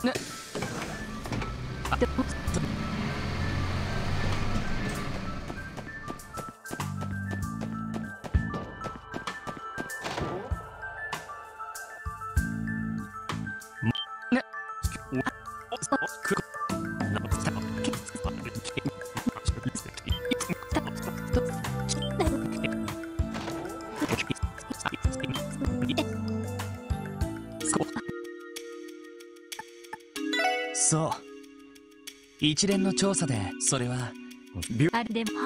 ね。そう、一連の調査でそれはあれでも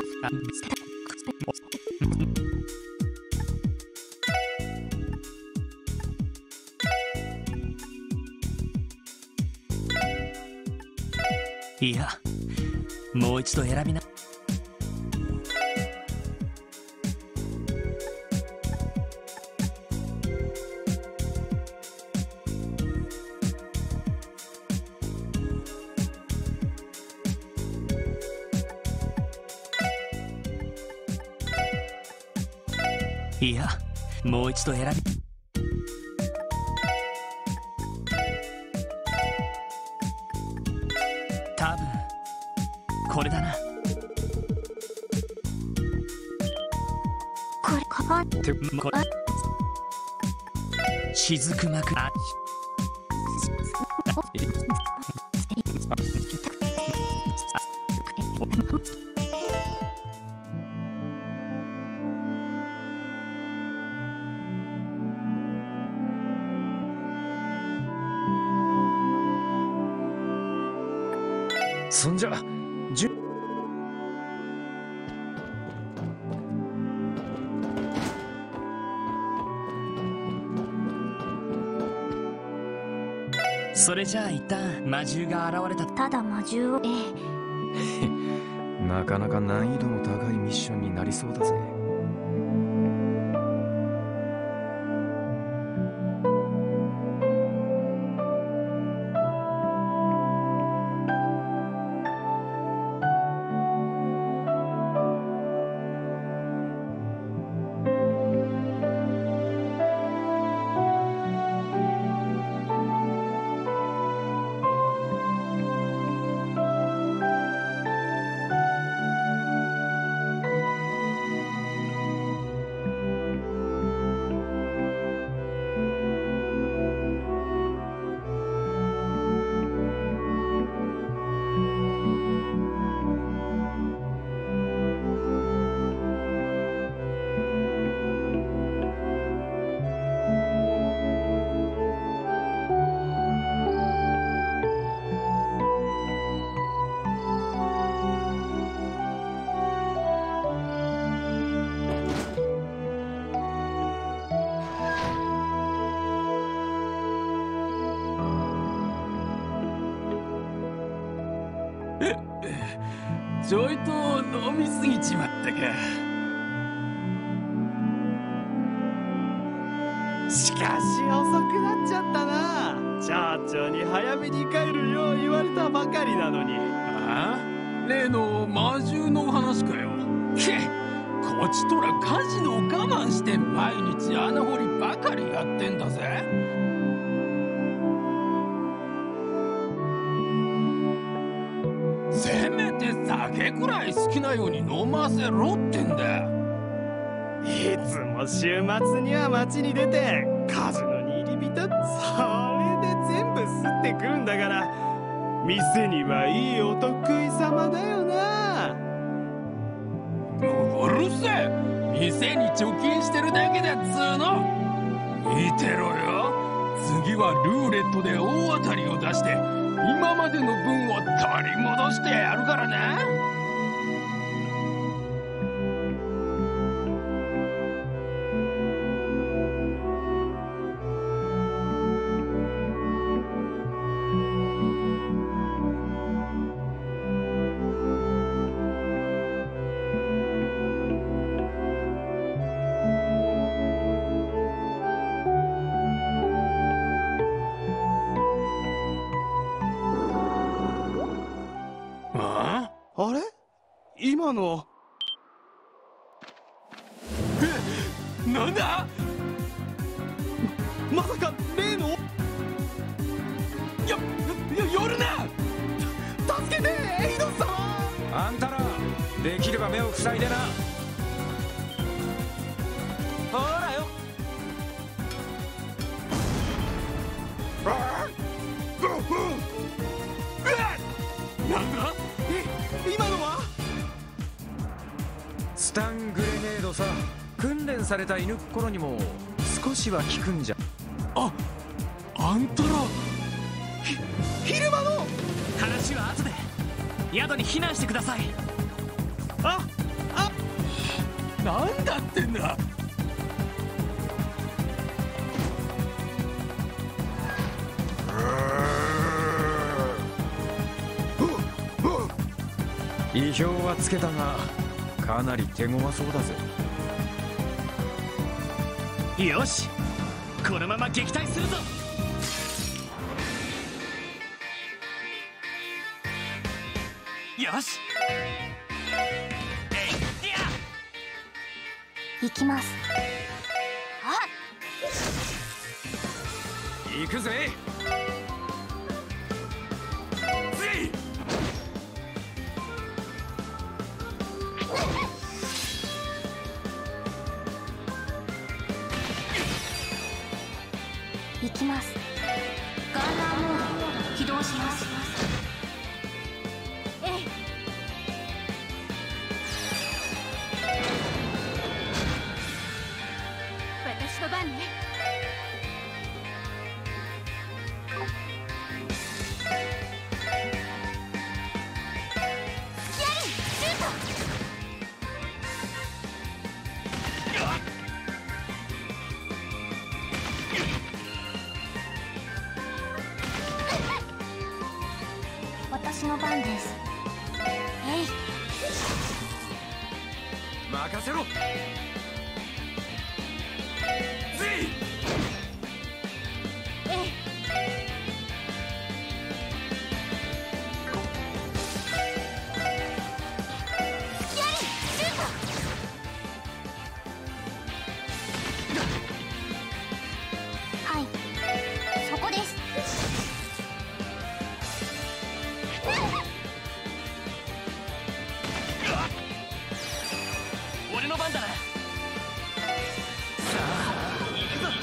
いや、もう一度選びな。いや、もう一度選び。多分これだな。 これかってこれ雫幕。 そんじゃそれじゃあ一旦魔獣が現れた。 ただ魔獣をなかなか難易度の高いミッションになりそうだぜ。 ちょいと飲みすぎちまったか。 しかし遅くなっちゃったな。町長に早めに帰るよう言われたばかりなのに。 ああ、例の魔獣の話かよ。けこっちとらカジノを我慢して毎日穴掘りばかりやってんだぜ。せめて酒くらい好きなように飲ませろってんだよ。 いつも週末には街に出てカジノに入り浸って、それで全部吸ってくるんだから、店にはいいお得意様だよな。 うるせえ、店に貯金してるだけだっつーの。見てろよ、次はルーレットで大当たりを出して今までの分を取り戻してやるからな。 あれ今のなんだ。 まさか例のできれば目を塞いでな。ほらよ。 なんだ今のは。 スタングレネードさ。訓練された犬っ頃にも少しは効くんじゃ。 あんたら昼間の話は後で。宿に避難してください。 なんだってんだ。 意表はつけたがかなり手強そうだぜ。 よし、このまま撃退するぞ。よし、 行きます。 行くぜ。 行きます。ガンナーモード起動します。 私の番ね。 私の番です。 任せろ。 はい、そこです。 俺の番だな。さあ行くぞ。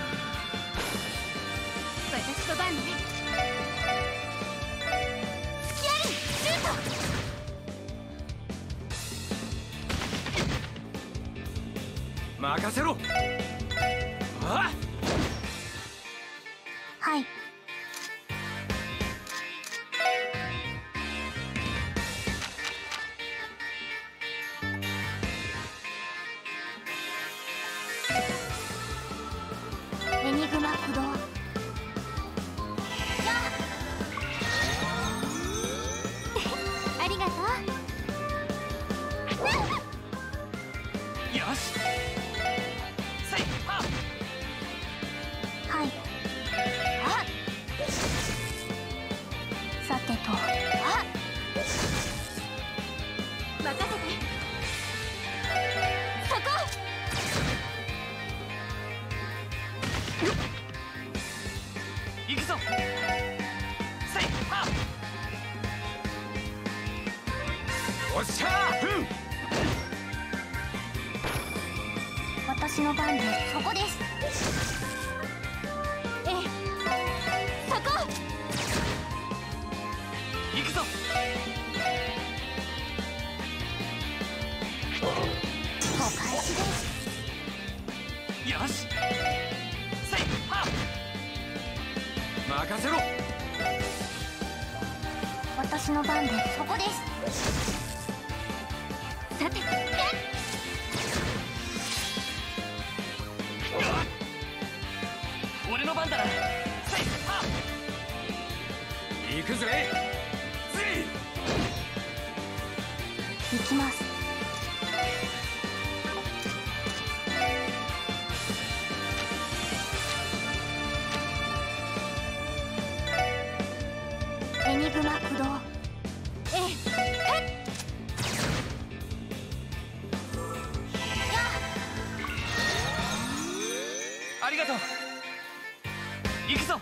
私の番ね。 任せろ。 はい。エニグマ駆動。ありがとう。 よし。 はい。さてと。 任せて。そこ。 行くぞ。 おっしゃー。 私の番です。そこです。 そこ。 行くぞ。 お返しです。 よし。 任せろ。 私の番です。そこです。 さて。 俺の番だな。 行くぜ。 行きます。エニグマ駆動。 ありがとう。行くぞ。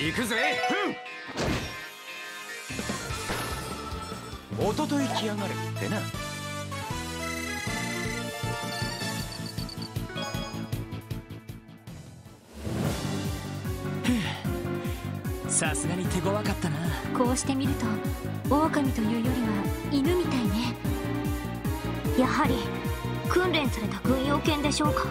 行くぜ。おととい来やがれってな。 さすがに手強かったな。 こうしてみると狼というよりは犬みたいね。 やはり訓練された軍用犬でしょうか。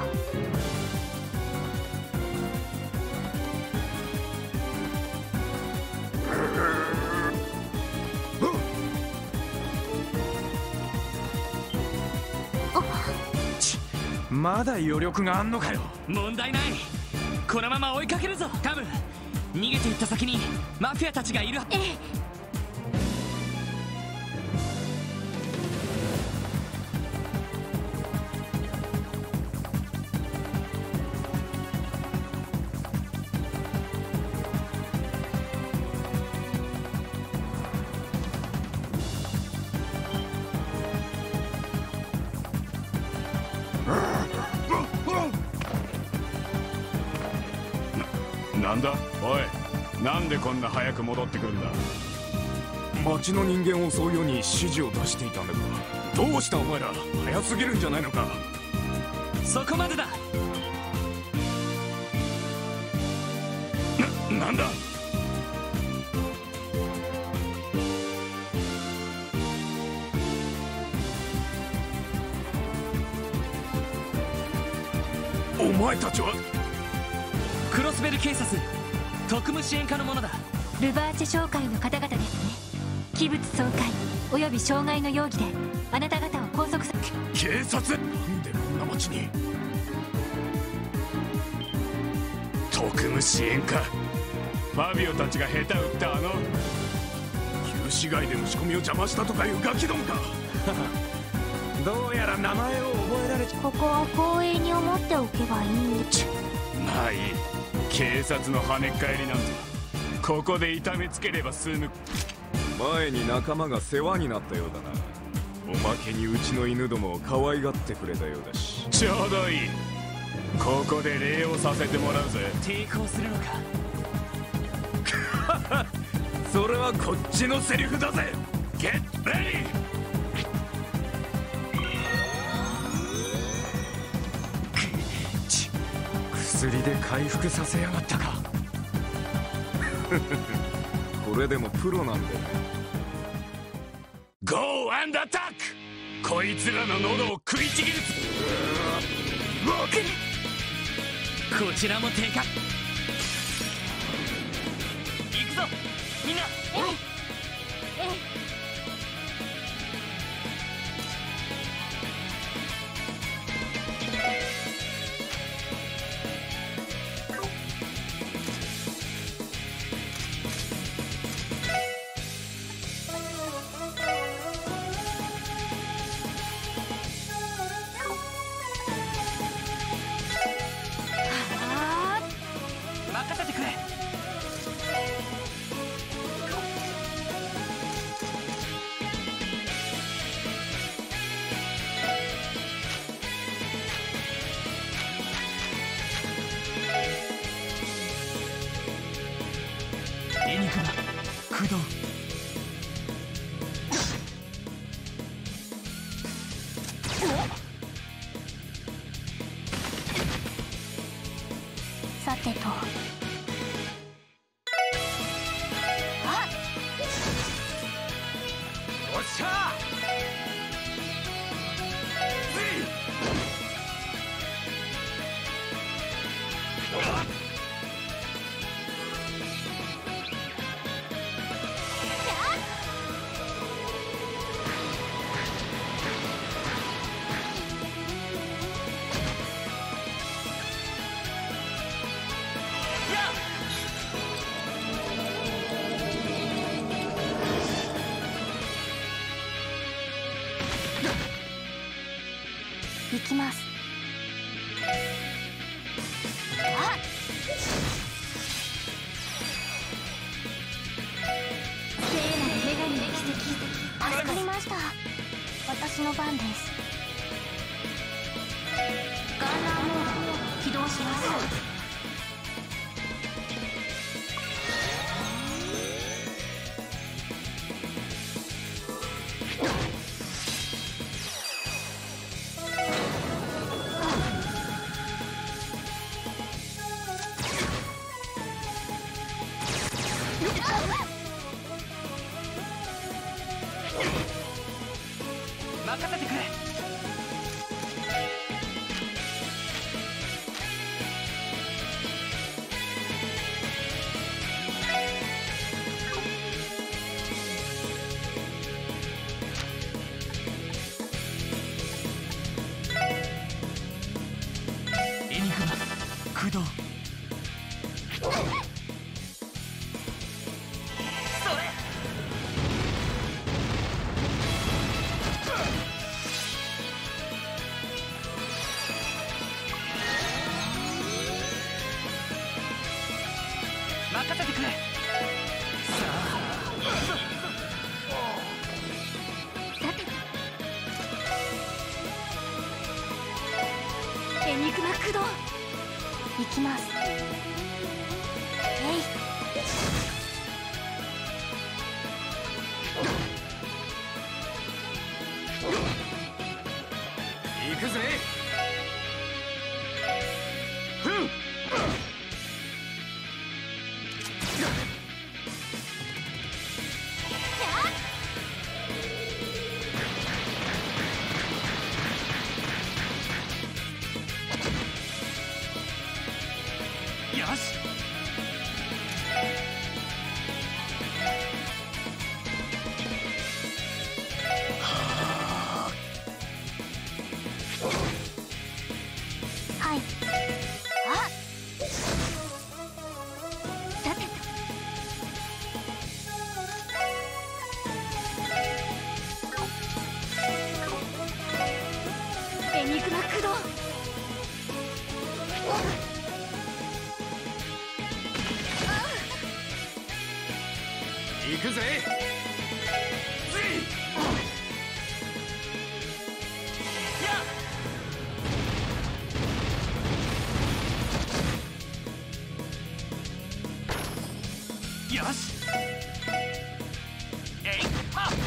まだ余力があんのかよ。 問題ない。このまま追いかけるぞ。カム、逃げていった先にマフィアたちがいる。 ええ。 なんだおい、なんでこんな早く戻ってくるんだ。 町の人間を襲うように指示を出していたんだが、どうしたお前ら、早すぎるんじゃないのか。 そこまでだ。 なんだ。 お前たちはクロスベル警察特務支援課の者だ。 ルバーチェ商会の方々ですね。器物損壊および傷害の容疑であなた方を拘束さ。 警察、なんでこんな町に。 特務支援か。ファビオたちが下手打った旧市街での仕込みを邪魔したとかいうガキどもか。どうやら名前を覚えられちゃ。 ここは光栄に思っておけばいいんで。 まあいい。警察の跳ねっ返りなんぞここで痛めつければ済む。 前に仲間が世話になったようだな。おまけにうちの犬どもを可愛がってくれたようだし。 ちょうどいい。ここで礼をさせてもらうぜ。 抵抗するのか。 それはこっちのセリフだぜ。ゲッレディ。薬で回復させやがったか。これでもプロなんでね。 ゴーアンドアタック。こいつらの喉を食いちぎる。 こちらも手か。行くぞみんな。任せてくれ。エニグマ駆動。 さてと。 おっしゃ行きます。聖なる女神の奇跡、助かりました。私の番です。ガンナーモード起動します。 駆動。任せてくれ。 エニグマ駆動。行きます。 行くぜ。 よし。 はい。あ、さてと。エニグマ駆動。 行くぜ。 よし。えいはっ。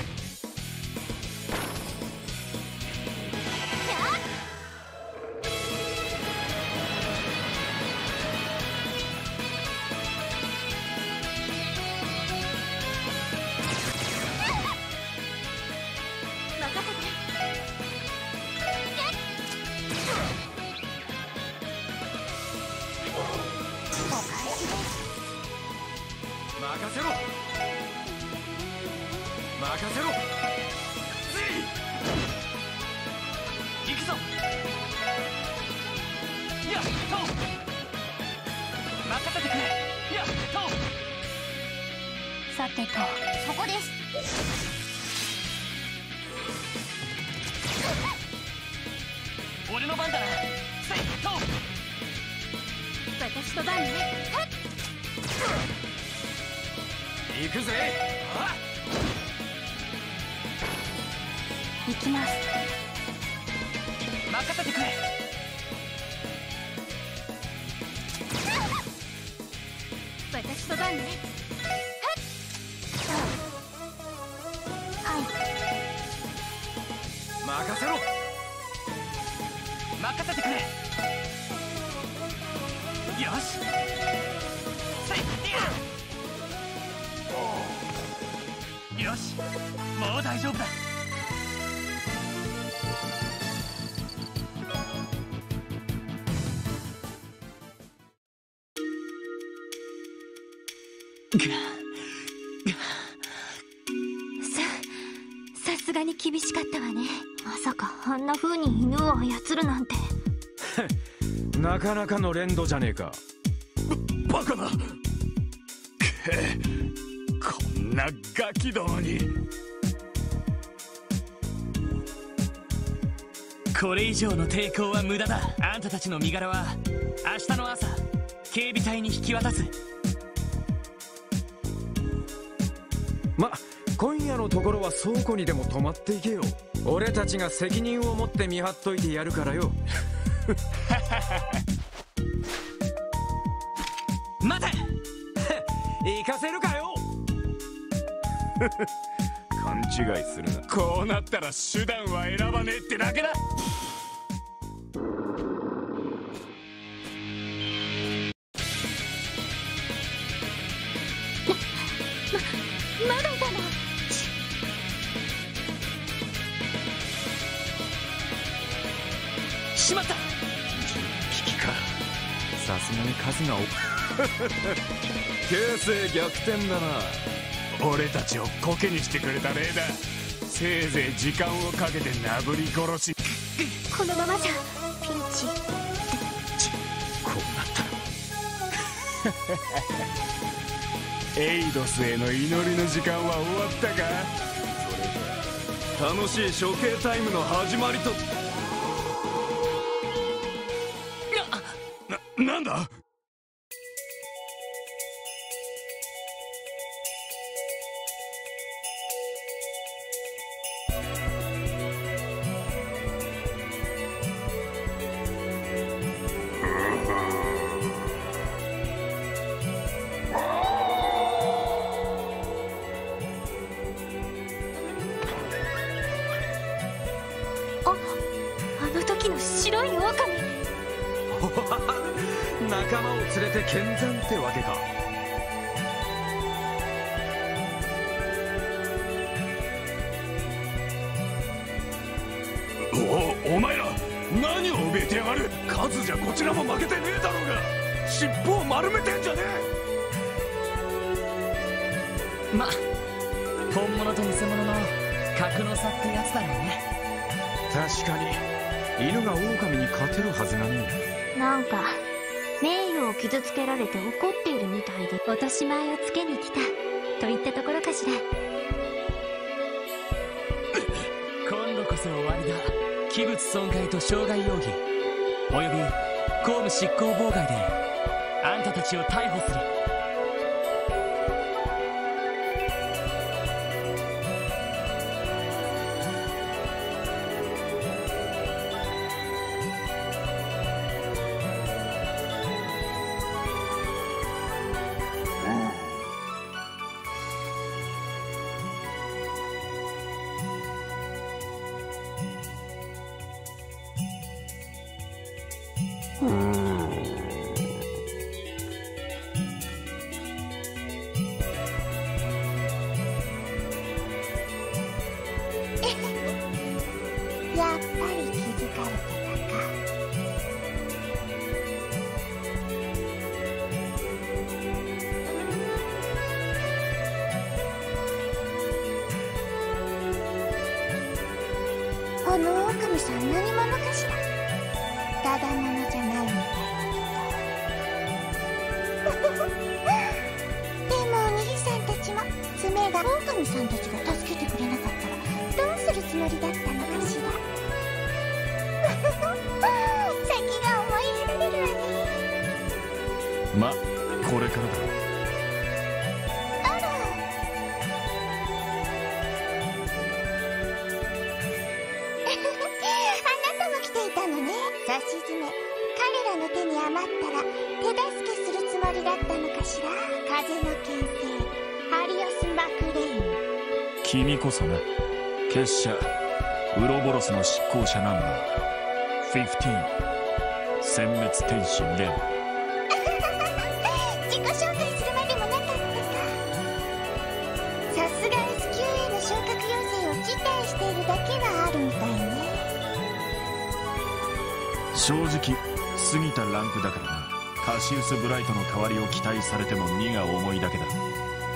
任せろ。任せろ。 行くぞ。やっと。任せてくれ。やっと。 さてと、そこです。 俺の番だな。せいと。 私の番ね。 行くぜ。 行きます。 任せてくれ。 私の番ね。はい。 任せろ。 任せてくれ。よし。せいや。よし、もう大丈夫だ。 さすがに厳しかったわね。 まさかあんな風に犬を操るなんて。 なかなかの連動じゃねえか。 バカな。こんなガキどもに。 これ以上の抵抗は無駄だ。あんたたちの身柄は明日の朝警備隊に引き渡す。 今夜のところは倉庫にでも泊まっていけよ。俺たちが責任を持って見張っといてやるからよ。 待て。 行かせるかよ。 勘違いするな。こうなったら手段は選ばねえってだけだ。 まだいたの。 しまった。 匹か。さすがに数が形勢逆転だな。 俺たちをコケにしてくれた礼だ。せいぜい時間をかけてなぶり殺し。 このままじゃピンチ。 こうなったらエイドスへの祈りの時間は終わったか。 それじゃ楽しい処刑タイムの始まりと。 なんだ。 あの時の白い狼。 仲間を連れて見参ってわけか。 お前ら何を怯えてやがる。数じゃこちらも負けてねえだろうが。尻尾を丸めてんじゃねえ。ま、本物と偽物の格の差ってやつだろうね。 確かに犬が狼に勝てるはずがねえ。 なんか名誉を傷つけられて怒っているみたいで、 落とし前をつけに来たといったところかしら。 今度こそ終わりだ。器物損壊と傷害容疑および公務執行妨害であんたたちを逮捕する。 やっぱり気づかれてたか。あの狼さん何者かしら。ただものじゃないみたいだけど。でもお兄さんたちも爪が狼さんたちが助けてくれなかったらどうするつもりだったのかしら。先が思いやられるわね。 ま、これからだ。 あら。あなたも来ていたのね。さしずめ、彼らの手に余ったら手助けするつもりだったのかしら。風の牽制、ハリオス・マクレイン。 君こそな、結社ウロボロスの執行者ナンバー15、殲滅天使レン。 自己紹介するまでもなかったか。さすが S 級への昇格要請を辞退しているだけはあるみたいね。 正直過ぎたランクだからな。カシウス・ブライトの代わりを期待されても荷が重いだけだ。 どう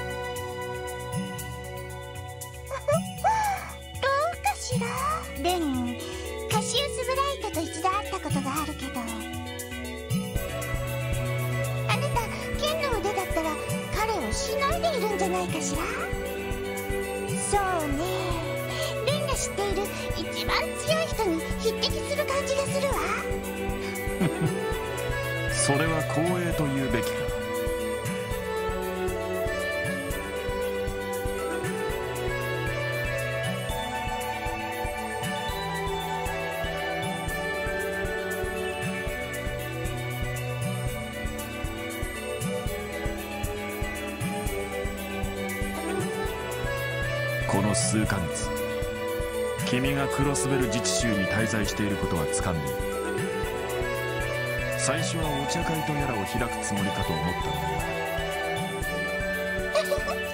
かしら。レン、カシウス・ブライトと一度会ったことがあるけど、あなた剣の腕だったら彼をしのいでいるんじゃないかしら。そうね、レンが知っている一番強い人に匹敵する感じがするわ。 それは光栄と言うべきか。この数ヶ月、君がクロスベル自治州に滞在していることは掴んでいる。最初はお茶会とやらを開くつもりかと思ったんだが。 分かっていないわね。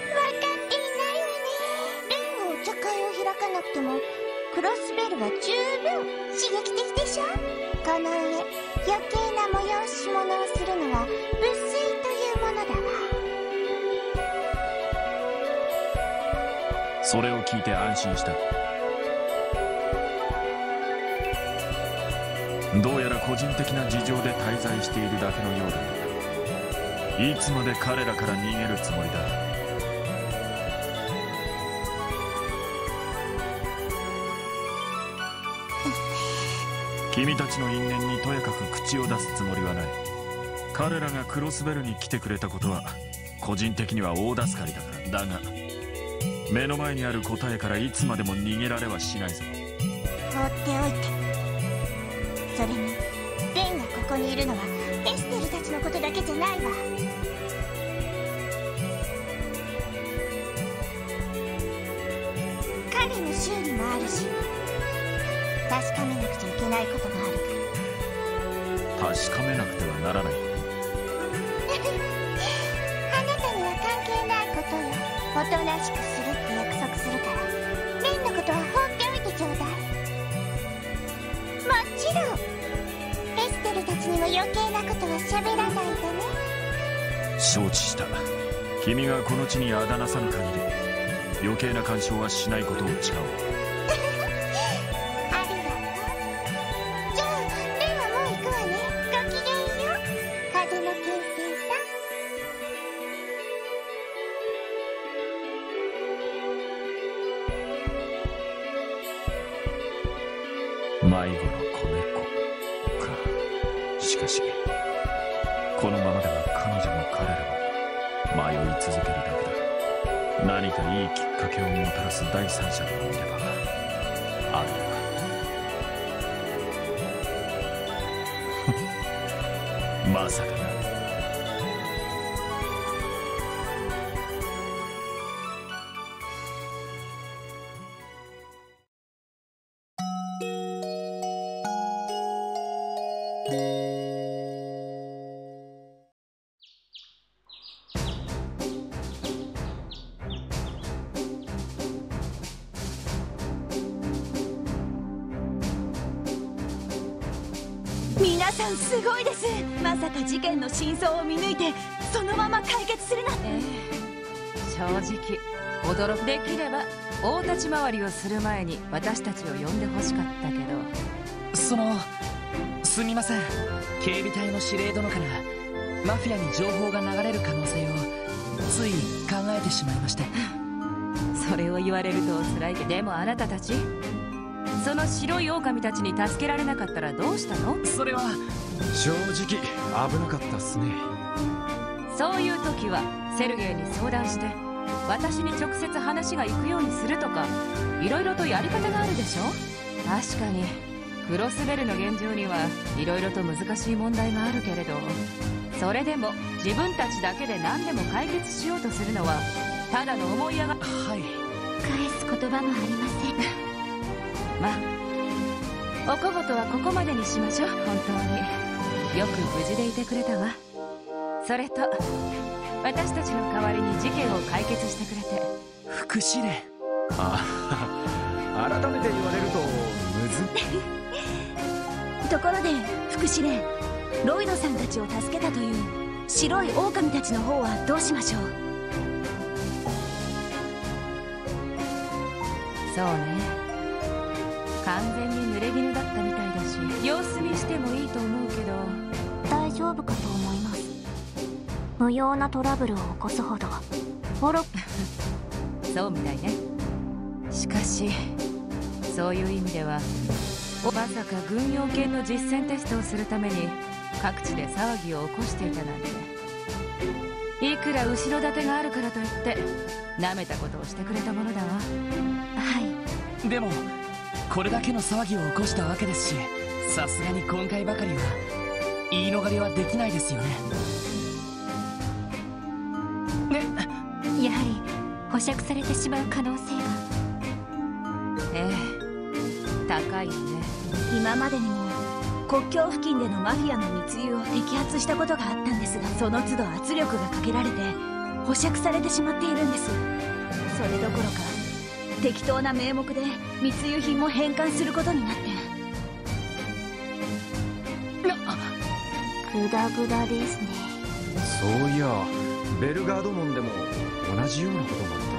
レンがお茶会を開かなくてもクロスベルは十分刺激的でしょ。この上余計な催し物をするのは不粋というものだわ。 それを聞いて安心した。どうやら個人的な事情で滞在しているだけのようだが、 いつまで彼らから逃げるつもりだ。君たちの因縁にとやかく口を出すつもりはない。彼らがクロスベルに来てくれたことは個人的には大助かりだから。だが目の前にある答えからいつまでも逃げられはしないぞ。 放っておいて。それにレンがここにいるのはエステルたちのことだけじゃないわ。彼の修理もあるし、確かめなくちゃいけないこともあるから。 確かめなくてはならないことあなたには関係ないことよ。おとなしくするって約束するから、レンのことは放っておいてちょうだい。もちろんエステルたちにも余計なことは喋らないでね。 承知した。君がこの地にあだなさぬ限り余計な干渉はしないことを誓おう。 ありがとう。じゃあレンはもう行くわね。ごきげんよう、風の剣聖さん。 迷子の子猫か。しかしこのままでは彼女も彼らも迷い続けるだけだ。何かいいきっかけをもたらす第三者がいれば。あるな。まさかな。 皆さんすごいです。まさか事件の真相を見抜いてそのまま解決するなんて。 正直驚く。できれば大立ち回りをする前に私たちを呼んでほしかったけど。 すみません。警備隊の司令殿からマフィアに情報が流れる可能性をつい考えてしまいまして。 それを言われると辛いけど。でもあなたたちその白い狼たちに助けられなかったらどうしたの？ それは正直危なかったっすね。 そういう時はセルゲイに相談して私に直接話が行くようにするとか、いろいろとやり方があるでしょ。確かにクロスベルの現状にはいろいろと難しい問題があるけれど、それでも自分たちだけで何でも解決しようとするのはただの思い上が。 はい。 返す言葉もありません。 まあお小言はここまでにしましょう。本当によく無事でいてくれたわ。それと私たちの代わりに事件を解決してくれて。 副司令。 ああ、改めて言われるとむずところで副司令、ロイドさんたちを助けたという白い狼たちの方はどうしましょう。 そうね、完全に濡れ衣だったみたいだし様子見してもいいと思うけど。 大丈夫かと思います。無用なトラブルを起こすほどそうみたいね。しかしそういう意味ではまさか軍用犬の実戦テストをするために各地で騒ぎを起こしていたなんて。いくら後ろ盾があるからといって舐めたことをしてくれたものだわ。 はい。でもこれだけの騒ぎを起こしたわけですし、さすがに今回ばかりは言い逃れはできないですよね。 やはり保釈されてしまう可能性が。 ええ、高いよね。 今までにも国境付近でのマフィアの密輸を摘発したことがあったんですが、その都度圧力がかけられて保釈されてしまっているんです。それどころか適当な名目で密輸品も返還することになって。 グダグダですね。 そういやベルガード門でも同じようなことがあ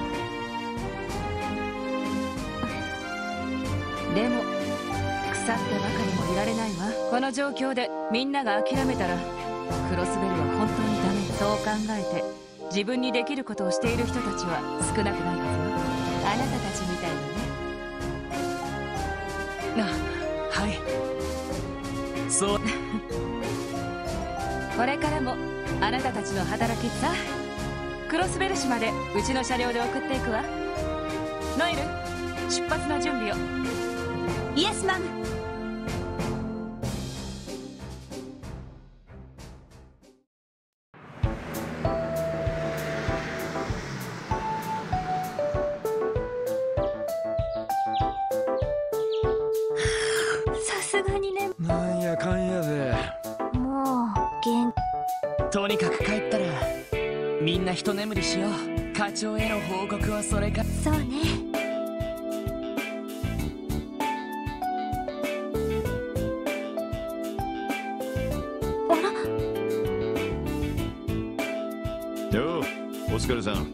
った。でも腐ってばかりもいられないわ。この状況でみんなが諦めたらクロスベルは本当にダメよ。 そう考えて自分にできることをしている人たちは少なくないはずよ。あなたたちみたいにね。 はい、そうこれからもあなたたちの働きさ。クロスベル市までうちの車両で送っていくわ。ノイル、出発の準備を。 イエスマム。 さすがにね。 なんやかんやでもう元とにかく帰ったらみんな一眠りしよう。課長への報告はそれか。 そうね。 あら、 よう、お疲れさん。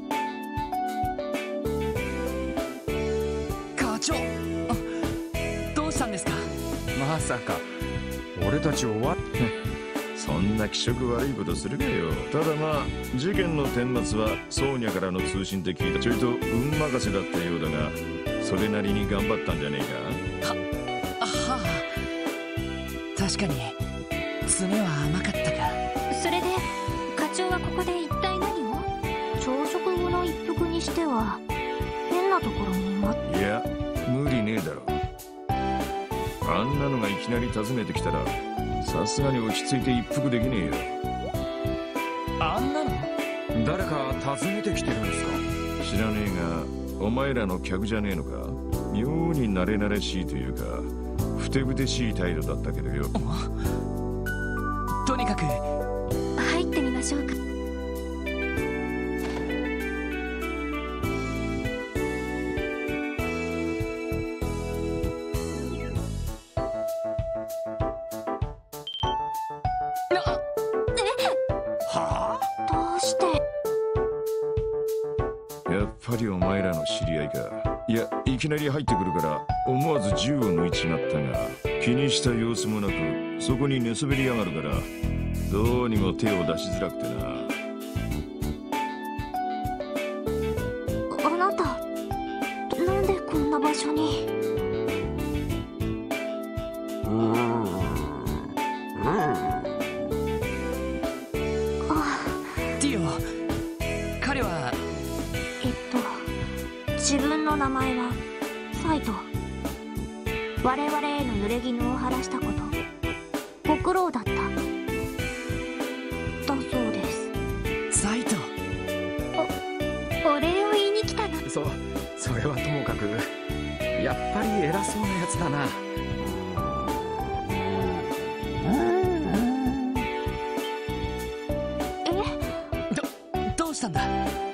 課長、どうしたんですか。 まさか俺たち終わっそんな気色悪いことするかよ。ただまあ事件の顛末はソーニャからの通信で聞いた。ちょいと運任せだったようだが、それなりに頑張ったんじゃねえか。 はあ、確かに爪は甘かったか。 それで課長はここで一体何を？ 朝食後の一服にしては変なところにいや、無理ねえだろ。あんなのがいきなり訪ねてきたらさすがに落ち着いて一服できねえよ。 あんなの誰か訪ねてきてるんですか。 知らねえが、お前らの客じゃねえのか。妙に慣れ慣れしいというかふてぶてしい態度だったけどよ。 とにかく入ってみましょうか。 どうして。 やっぱりお前らの知り合いか。いや、いきなり入ってくるから思わず銃を抜いちまったが、気にした様子もなくそこに寝そべりやがるから、どうにも手を出しづらくてな。 あなたなんでこんな場所に。 ティオ、彼は自分の名前はサイト。我々への濡れ衣を晴らしたことご苦労だっただそうです。 サイト、 お礼を言いに来たの。 それはともかくやっぱり偉そうなやつだな。 どうしたんだ。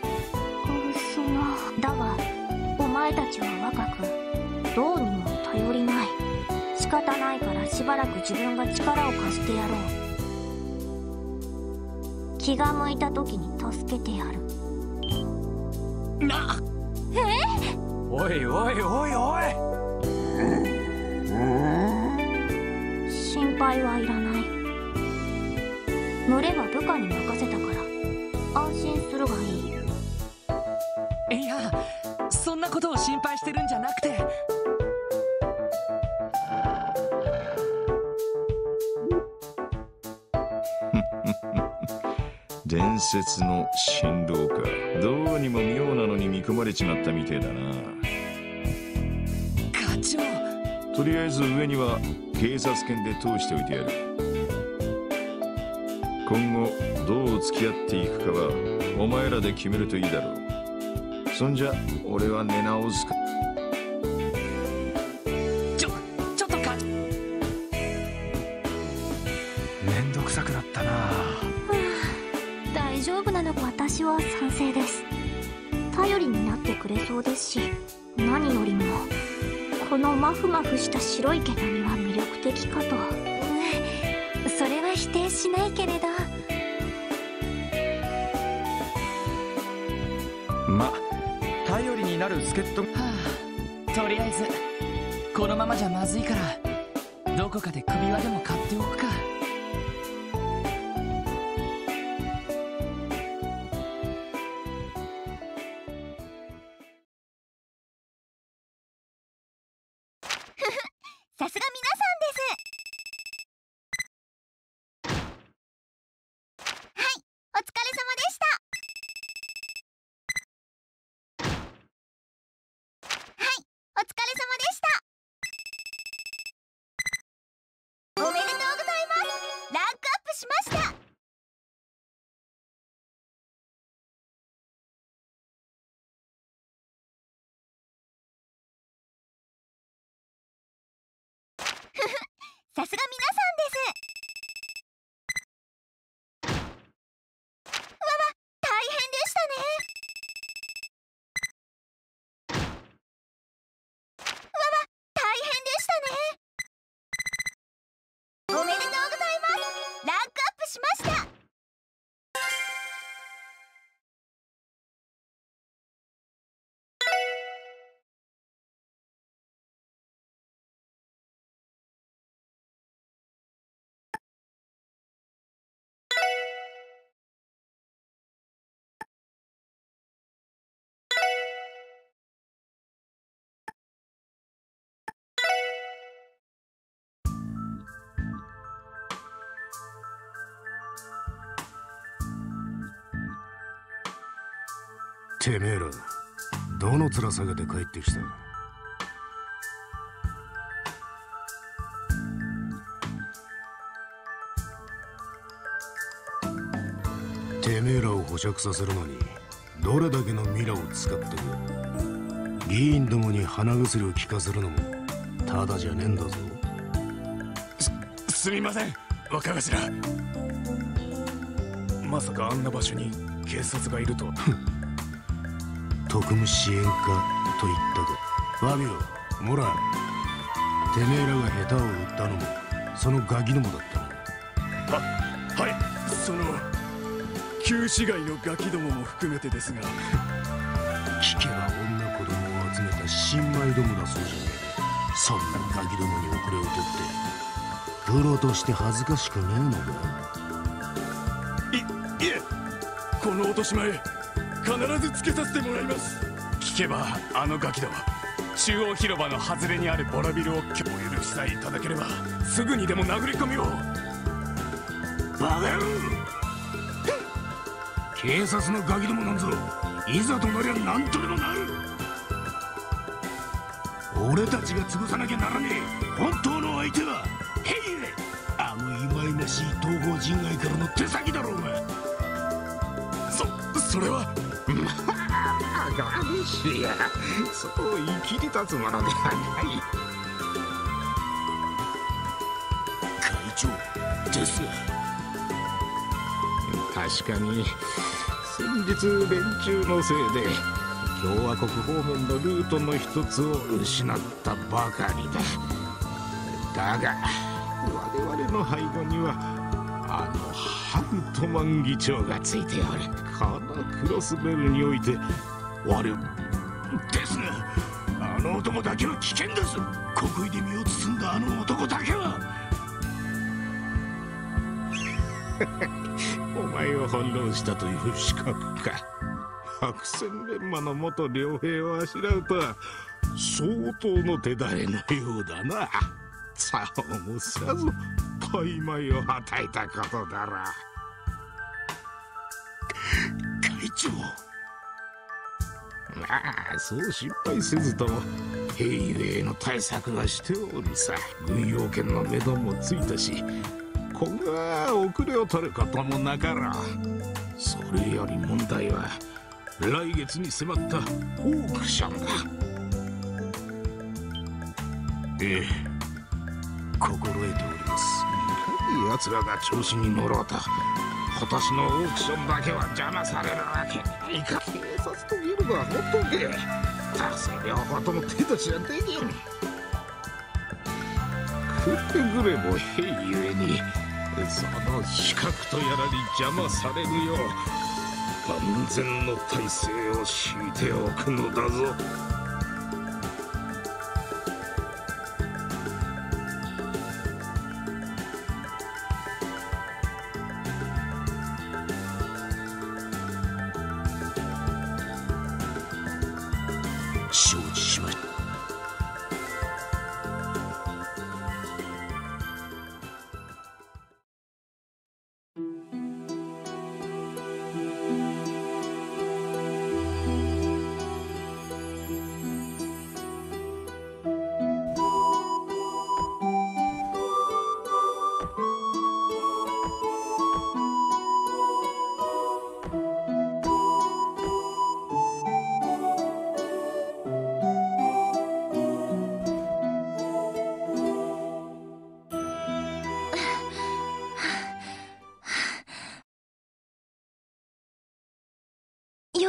だがお前たちは若くどうにも頼りない。仕方ないからしばらく自分が力を貸してやろう。気が向いた時に助けてやる。 おいおいおいおい。 心配はいらない。群れは部下に任せたから安心するがいい。 いや、そんなことを心配してるんじゃなくて。 伝説の神郎か。どうにも妙なのに見込まれちまったみてえだな。 課長、 とりあえず上には警察犬で通しておいてやる。今後どう付き合っていくかはお前らで決めるといいだろう。そんじゃ俺は寝直すか。 ちょっとか。 めんどくさくなったな。 大丈夫なのか。私は賛成です。頼りになってくれそうですし、何よりもこのマフマフした白い毛並みは魅力的かと。 それは否定しないけれど。 ま、頼りになる助っ人。 とりあえずこのままじゃまずいから、どこかで首輪でも買っておくか。 しました。さすが皆さんです。大変でしたね。大変でしたね。おめでとうございます。ランクアップしました。 てめえらどの面下げて帰ってきた？てめえらを保釈させるのにどれだけのミラを使ってる？議員どもに鼻薬を効かせるのもただじゃねえんだぞ。 すみません、若頭。まさかあんな場所に警察がいると。 特務支援課と言ったか。ファビオ、モラ、てめえらが下手を打ったのもそのガキどもだったな。 はい、その旧市街のガキどもも含めてですが。 聞けば女子供を集めた新米どもだそうじゃねえ。そんなガキどもに遅れをとってプロとして恥ずかしくねえのか？ いえ、この落とし前必ずつけさせてもらいます。聞けばあのガキども、中央広場の外れにあるボラビルをお許しさえいただければすぐにでも殴り込みを。 バカ野郎！警察のガキどもなんぞいざとなりゃ何とでもなる。俺たちが潰さなきゃならねえ本当の相手はヘイレ、あの忌々しい東方人外からの手先だろうが。 それはまあガルシア、そう言い切り立つものではない。 会長ですが、確かに先日連中のせいで共和国方面のルートの一つを失ったばかりだ。だが我々の背後にはあのハルトマン議長がついておる。このクロスベルにおいて我ですが、あの男だけは危険です。国威で身を包んだあの男だけは。お前を翻弄したという資格か。白線連馬の元両兵をあしらうとは相当の手だれのようだな。さもさぞ大枚をはたいたことだろう。会長、まあそう心配せずとも兵ゆえの対策はしておるさ。軍用権の目処もついたし、今後は遅れを取ることもなかろう。それより問題は来月に迫ったオークションだ。 ええ、心得ております。 奴らが調子に乗ろうと今年のオークションだけは邪魔されるわけにはいかん。警察とギルドはほっとけ。たせ両方とも手出しはできん。くれぐれも兵ゆえにその資格とやらに邪魔されるよう万全の体制を敷いておくのだぞ。 承知しました。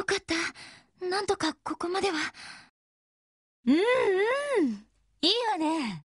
よかった。なんとかここまでは。 いいわね。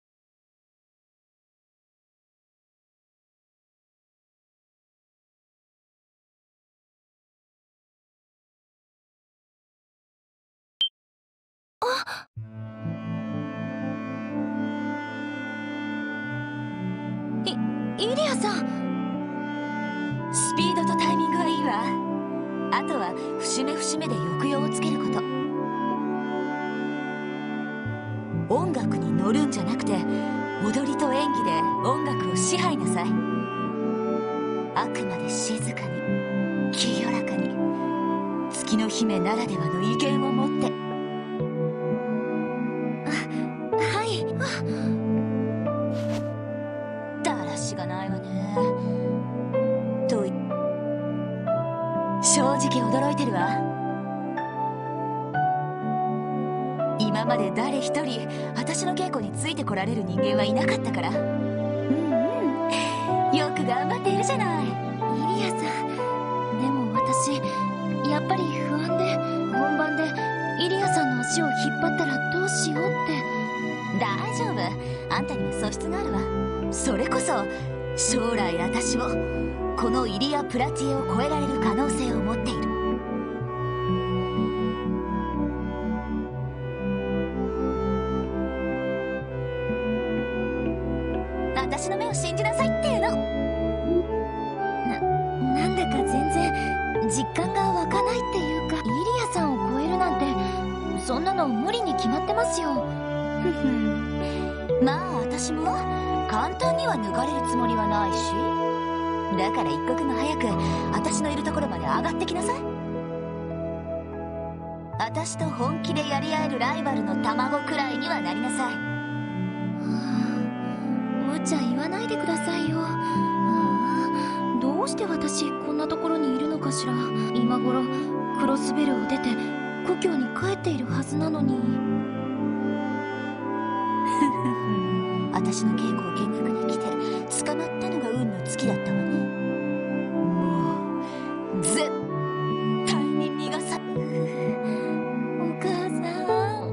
イリアさん。 スピードとタイミングはいいわ。あとは節目節目で抑揚をつけること。音楽に乗るんじゃなくて、踊りと演技で音楽を支配なさい。あくまで静かに清らかに、月の姫ならではの威厳を持って。 はい。 だらしがないわね。正直驚いてるわ。今まで誰一人私の稽古についてこられる人間はいなかったから。よく頑張っているじゃない。 イリアさん、でも私やっぱり不安で、本番でイリアさんの足を引っ張ったらどうしようって。 大丈夫、あんたには素質があるわ。それこそ将来私をこのイリア・プラティエを超えられる可能性を持っている。私の目を信じなさいっていうの。 なんだか全然実感が湧かないっていうか、イリアさんを超えるなんてそんなの無理に決まってますよ。 まあ私も簡単には抜かれるつもりはないし、だから一刻も早く私のいるところまで上がってきなさい。私と本気でやり合えるライバルの卵くらいにはなりなさい。 無茶言わないでくださいよ。どうして私こんなところにいるのかしら。今頃クロスベルを出て故郷に帰っているはずなのに。 私の稽古を見学に来て捕まったのが運の尽きだったわね。もう絶対に逃がさ。 お母さん。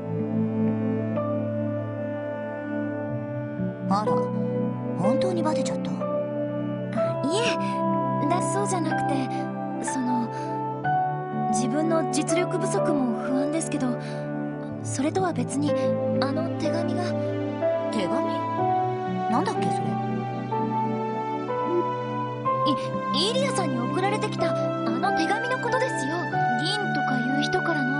あら、本当にバテちゃった？ いえ、そうじゃなくて、自分の実力不足も不安ですけど、それとは別にあの手紙が。 手紙？なんだっけそれ。 イリアさんに送られてきたあの手紙のことですよ。銀とかいう人からの。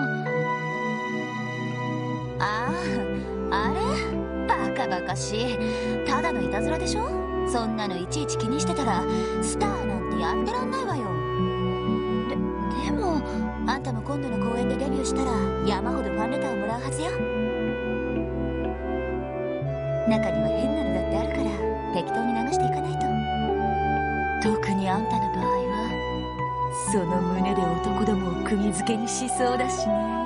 あれバカバカしい。ただのいたずらでしょ。そんなのいちいち気にしてたらスターなんてやってらんないわよ。 でもあんたも今度の公演でデビューしたら山ほどファンレターをもらうはずよ。中には変なのだってあるから適当に流していかないと。特にあんたの場合はその胸で男どもを釘付けにしそうだしね。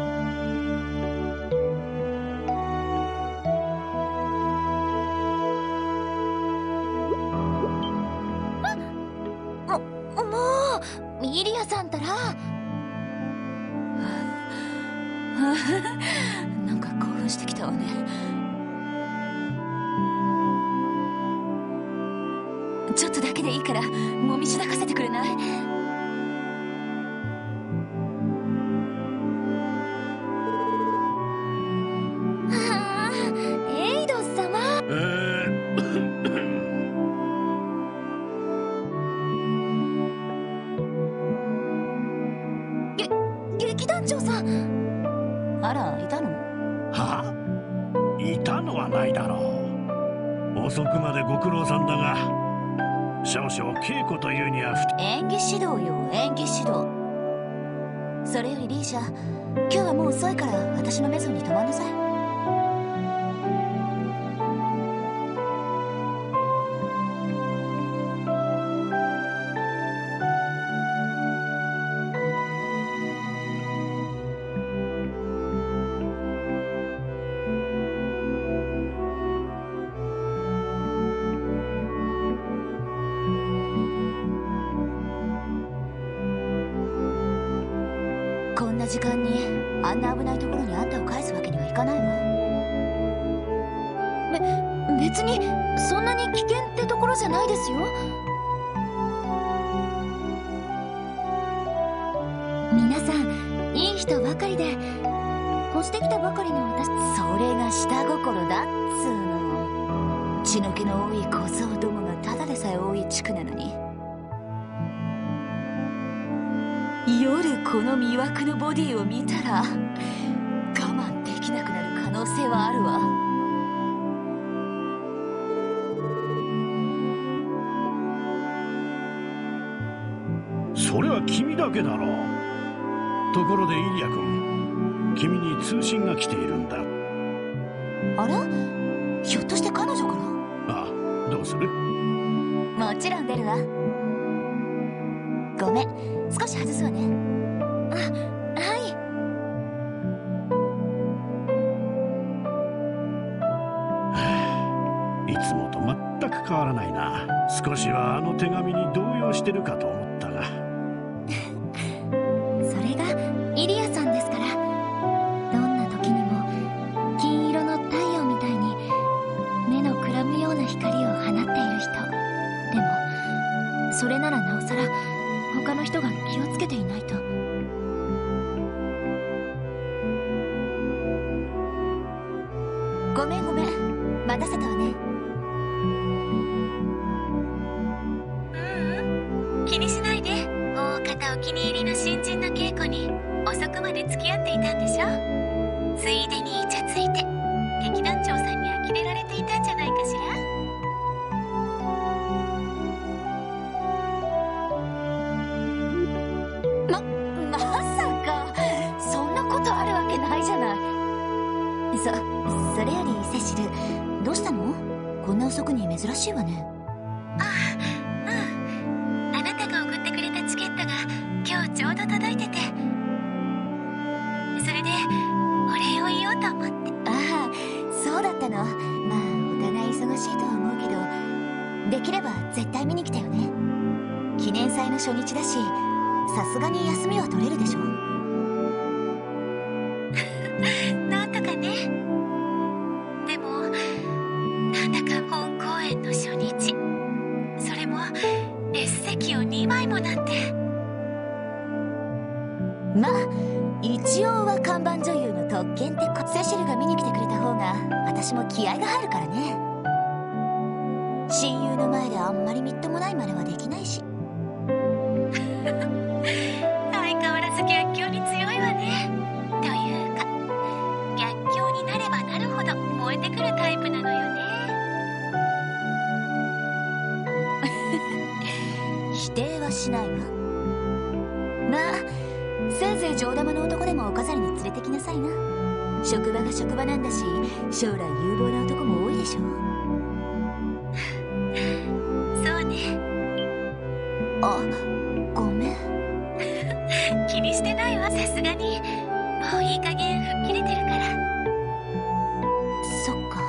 もうイリアさんったら。 なんか興奮してきたわね。ちょっとだけでいいからもみしだかせてくれない？ エイド様。劇団長さん。 あら、いたの？ はあ？いたのはないだろう。遅くまでご苦労さんだが、少々稽古というには演技指導よ、演技指導。それよりリーシャ、今日はもう遅いから私のメゾンに泊まんなさい。 時間にあんな危ないところにあんたを返すわけにはいかないわ。別にそんなに危険ってところじゃないですよ。皆さんいい人ばかりで、越してきたばかりの私、それが下心だっつうの。血の気の多い小僧どもがただでさえ多い地区なのに、夜この魅惑のボディを見たら我慢できなくなる可能性はあるわ。 それは君だけだろう。ところでイリア君、君に通信が来ているんだ。 あら、ひょっとして彼女から？ ああ、どうする？ もちろん出るわ。ごめん、少し外すわね。あ、はい。 いつもと全く変わらないな。少しはあの手紙に動揺してるかと思ったが。 それがイリアさんですから。どんな時にも金色の太陽みたいに目のくらむような光を放っている人。でもそれならなおさら他の人が気をつけていないと。 ごめんごめん、待たせたわね。 気にしないで。大方お気に入りの新人の稽古に遅くまで付き合っていたんでしょ。ついでにイチャついて劇団長さんに呆れられていたんじゃないかしら。 まさかそんなことあるわけないじゃない。それよりセシル、どうしたの？こんな遅くに珍しいわね。 あなたが送ってくれたチケットが今日ちょうど届いてて、それでお礼を言おうと思って。 ああ、そうだったの。まあお互い忙しいとは思うけど、できれば絶対見に来てよね。記念祭の初日だし、さすがに休みは取れるでしょ。 なんとかね。でもなんだか本公演の初日、それも S 席を2枚もなんて。 まあ一応は看板女優の特権ってセシルが見に来てくれた方が私も気合が入るからね。親友の前であんまりみっともない真似はできないし。 相変わらず逆境に強いわね。というか逆境になればなるほど燃えてくるタイプなのよね。 否定はしないわ。まあせいぜい上玉の男でもお飾りに連れてきなさいな。職場が職場なんだし、将来有望な男も多いでしょ。 そうね。 あ、ごめん。 気にしてないわ。さすがにもういい加減吹っ切れてるから。 そっか。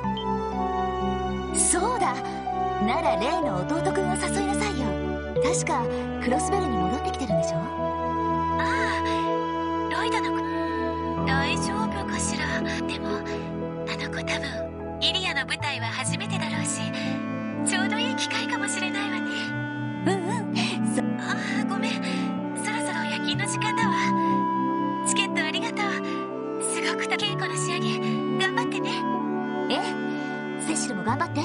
そうだ、なら例の弟くんを誘いなさいよ。確かクロスベルに戻ってきてるんでしょ。 ああ、ロイドの子。大丈夫かしら。でもあの子多分イリアの舞台は初めてだろうし、ちょうどいい機会かもしれないわね。ああ、ごめん、そろそろ夜勤の時間だわ。チケットありがとう。すごく稽古の仕上げ頑張ってね。 セシルも頑張って。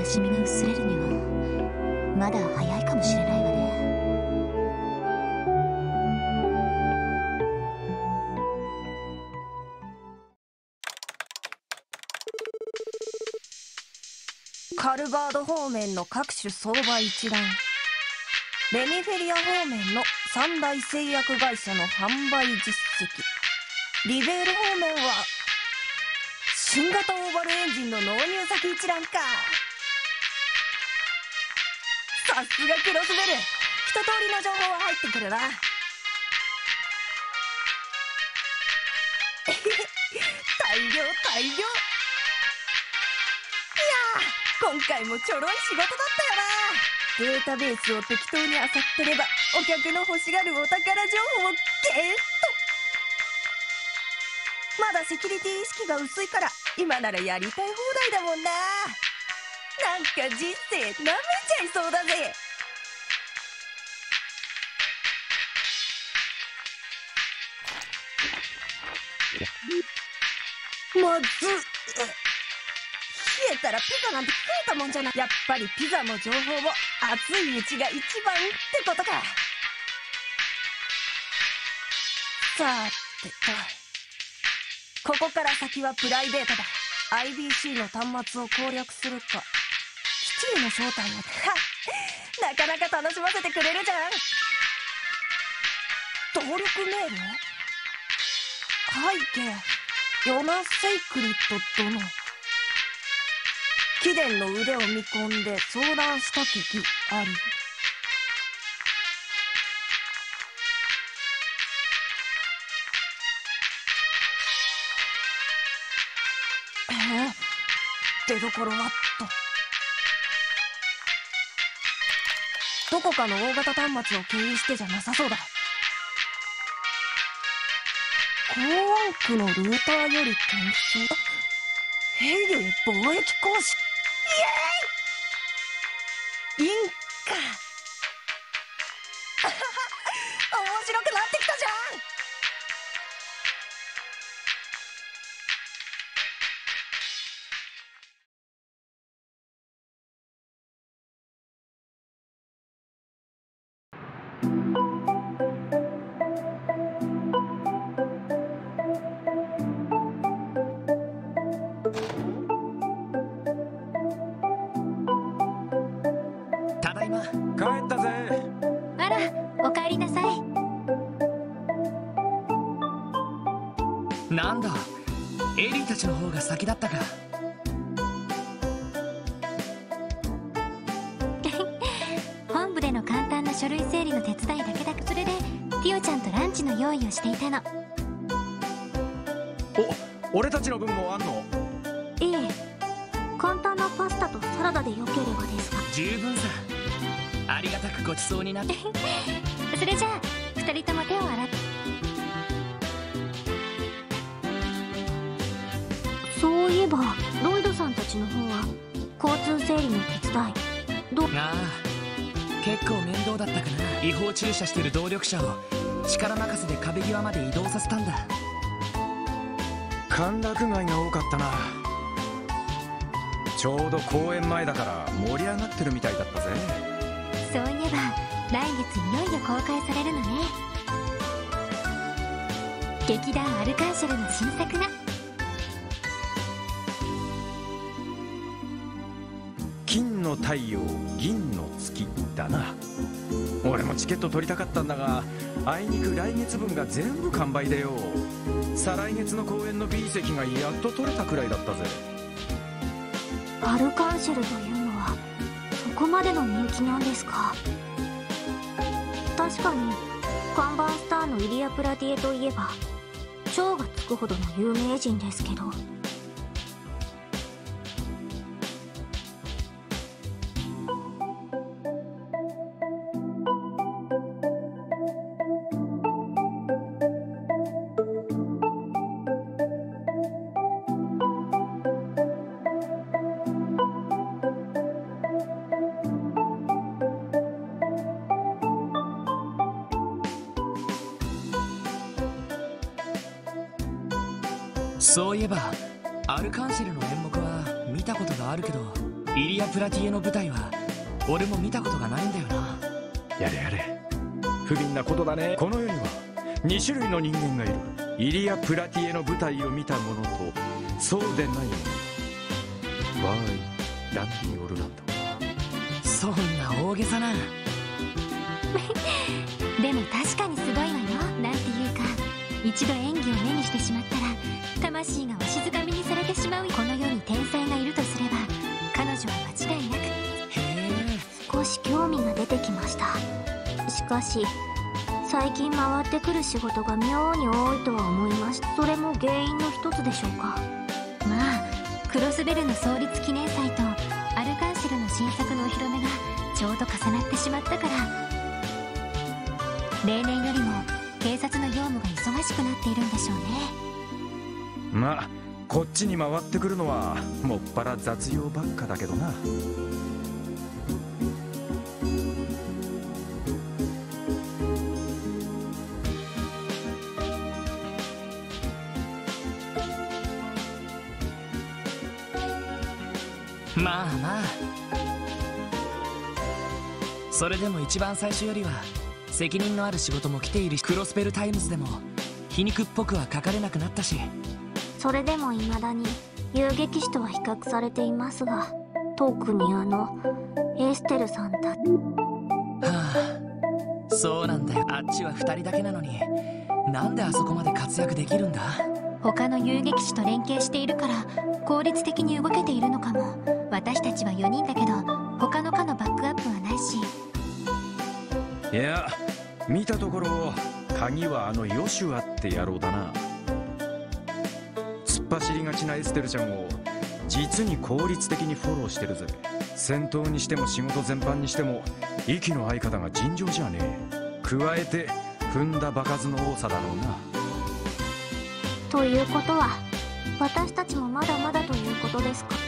しみが薄れるにはまだ早いかもしれないわね。 カルバード方面の各種相場一覧、レミフェリア方面の三大製薬会社の販売実績、リベール方面は新型オーバルエンジンの納入先一覧か。さすがクロスベル、一通りの情報は入ってくるな。大量大量。いやー、今回もちょろい仕事だったよな。データベースを適当に漁ってればお客の欲しがるお宝情報をゲット。まだセキュリティ意識が薄いから今ならやりたい放題だもんな。なんか人生舐めちゃいそうだぜ。まず冷えたらピザなんて食えたもんじゃない。やっぱりピザの情報を熱いうちが一番ってことか。さてと、ここから先はプライベートだ。 IBC の端末を攻略するか、基地への招待をなかなか楽しませてくれるじゃん。登録メール、背景ヨナ・セイクリット殿、貴殿の腕を見込んで相談したき儀あり。出どころはどこかの大型端末を経由してじゃなさそうだ。港湾区のルーターより転送、ヘイリュへ貿易行使、イエーイ、インか。面白くなってきたじゃん。 ただいま。 帰ったぜ。 あら、お帰りなさい。 なんだ、エリーたちの方が先だったか。 本部での簡単な書類整理の手伝いだけだ。それでティオちゃんとランチの用意をしていたの。 俺たちの分もあんの？ ええ、簡単なパスタとサラダでよければですが。 十分さ。ありがたくごちそうになってそれじゃあ2人とも手を洗って。そういえばロイドさんたちの方は交通整理の手伝いああ、結構面倒だったかな。違法駐車してる動力車を力任せで壁際まで移動させたんだ。 歓楽街が多かったな。ちょうど公演前だから盛り上がってるみたいだったぜ。 そういえば来月いよいよ公開されるのね。劇団アルカンシェルの新作が。 金の太陽銀の月だな。俺もチケット取りたかったんだが、あいにく来月分が全部完売でよ。再来月の公演の B 席がやっと取れたくらいだったぜ。 アルカンシェルというのはそこまでの人気なんですか。確かに看板スターのイリア・プラディエといえば超がつくほどの有名人ですけど。 そういえばアルカンシェルの演目は見たことがあるけど、 イリア・プラティエの舞台は俺も見たことがないんだよな。 やれやれ、不憫なことだね。この世には2種類の人間がいる。イリア・プラティエの舞台を見た者とそうでない者。バイ・ランディ・オルランド。 そんな大げさなでも確かにすごいわよ。なんていうか、一度演技を目にしてしまったら魂がわしづかみにされてしまう。この世に天才がいるとすれば彼女は間違いなく。少し興味が出てきました。しかし最近回ってくる仕事が妙に多いとは思いました。それも原因の一つでしょうか。 まあクロスベルの創立記念祭とアルカンシェルの新作のお披露目がちょうど重なってしまったから、例年よりも警察の業務が忙しくなっているんでしょうね。 まあこっちに回ってくるのはもっぱら雑用ばっかだけどな。 まあまあ、それでも一番最初よりは責任のある仕事も来ているし、クロスペルタイムズでも皮肉っぽくは書かれなくなったし。 それでも未だに遊撃士とは比較されていますが、特にエステルさんだ。はあ、そうなんだよ。あっちは2人だけなのになんであそこまで活躍できるんだ。 他の遊撃士と連携しているから効率的に動けているのかも。私たちは4人だけど他の課のバックアップはないし。 いや、見たところ鍵はヨシュアって野郎だな。突っ走りがちなエステルちゃんを実に効率的にフォローしてるぜ。戦闘にしても仕事全般にしても息の合い方が尋常じゃねえ。加えて踏んだ場数の多さだろうな。 ということは私たちもまだまだということですか。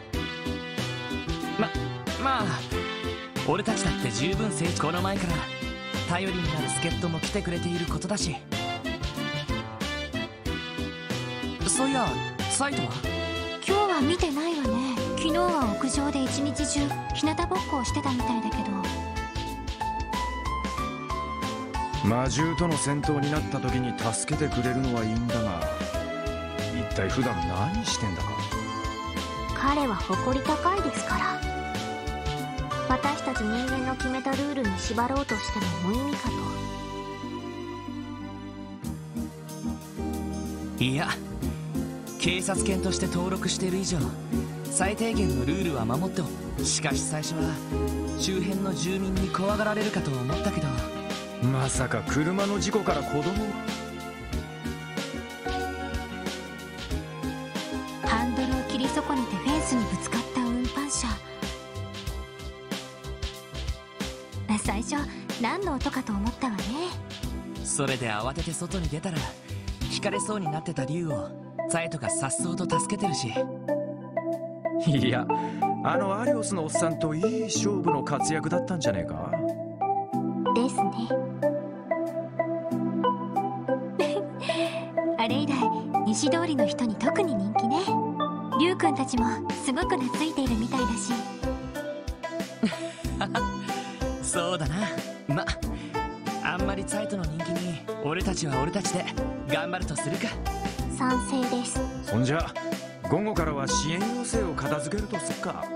まあ俺たちだって十分成長。この前から頼りになる助っ人も来てくれていることだし。そういやサイトは今日は見てないわね。昨日は屋上で一日中日向ぼっこをしてたみたいだけど。 魔獣との戦闘になった時に助けてくれるのはいいんだが、一体普段何してんだか。 彼は誇り高いですから。私たち人間の決めたルールに縛ろうとしても無意味かと。いや、警察犬として登録している以上最低限のルールは守ってお。しかし最初は周辺の住民に怖がられるかと思ったけど。 まさか車の事故から子供。 ハンドルを切り損ねてフェンスにぶつかった運搬車。最初何の音かと思ったわね。 それで慌てて外に出たら引かれそうになってた竜をザエトが颯爽と助けてるし。 いや、アリオスのおっさんといい勝負の活躍だったんじゃねえか。 ですね。 あれ以来西通りの人に特に人気ね。リュウ君たちもすごく懐いているみたいだし。 そうだな。ま、あんまりザエトの人気に俺たちは俺たちで頑張るとするか。 賛成です。 そんじゃ午後からは支援要請を片付けるとすっか。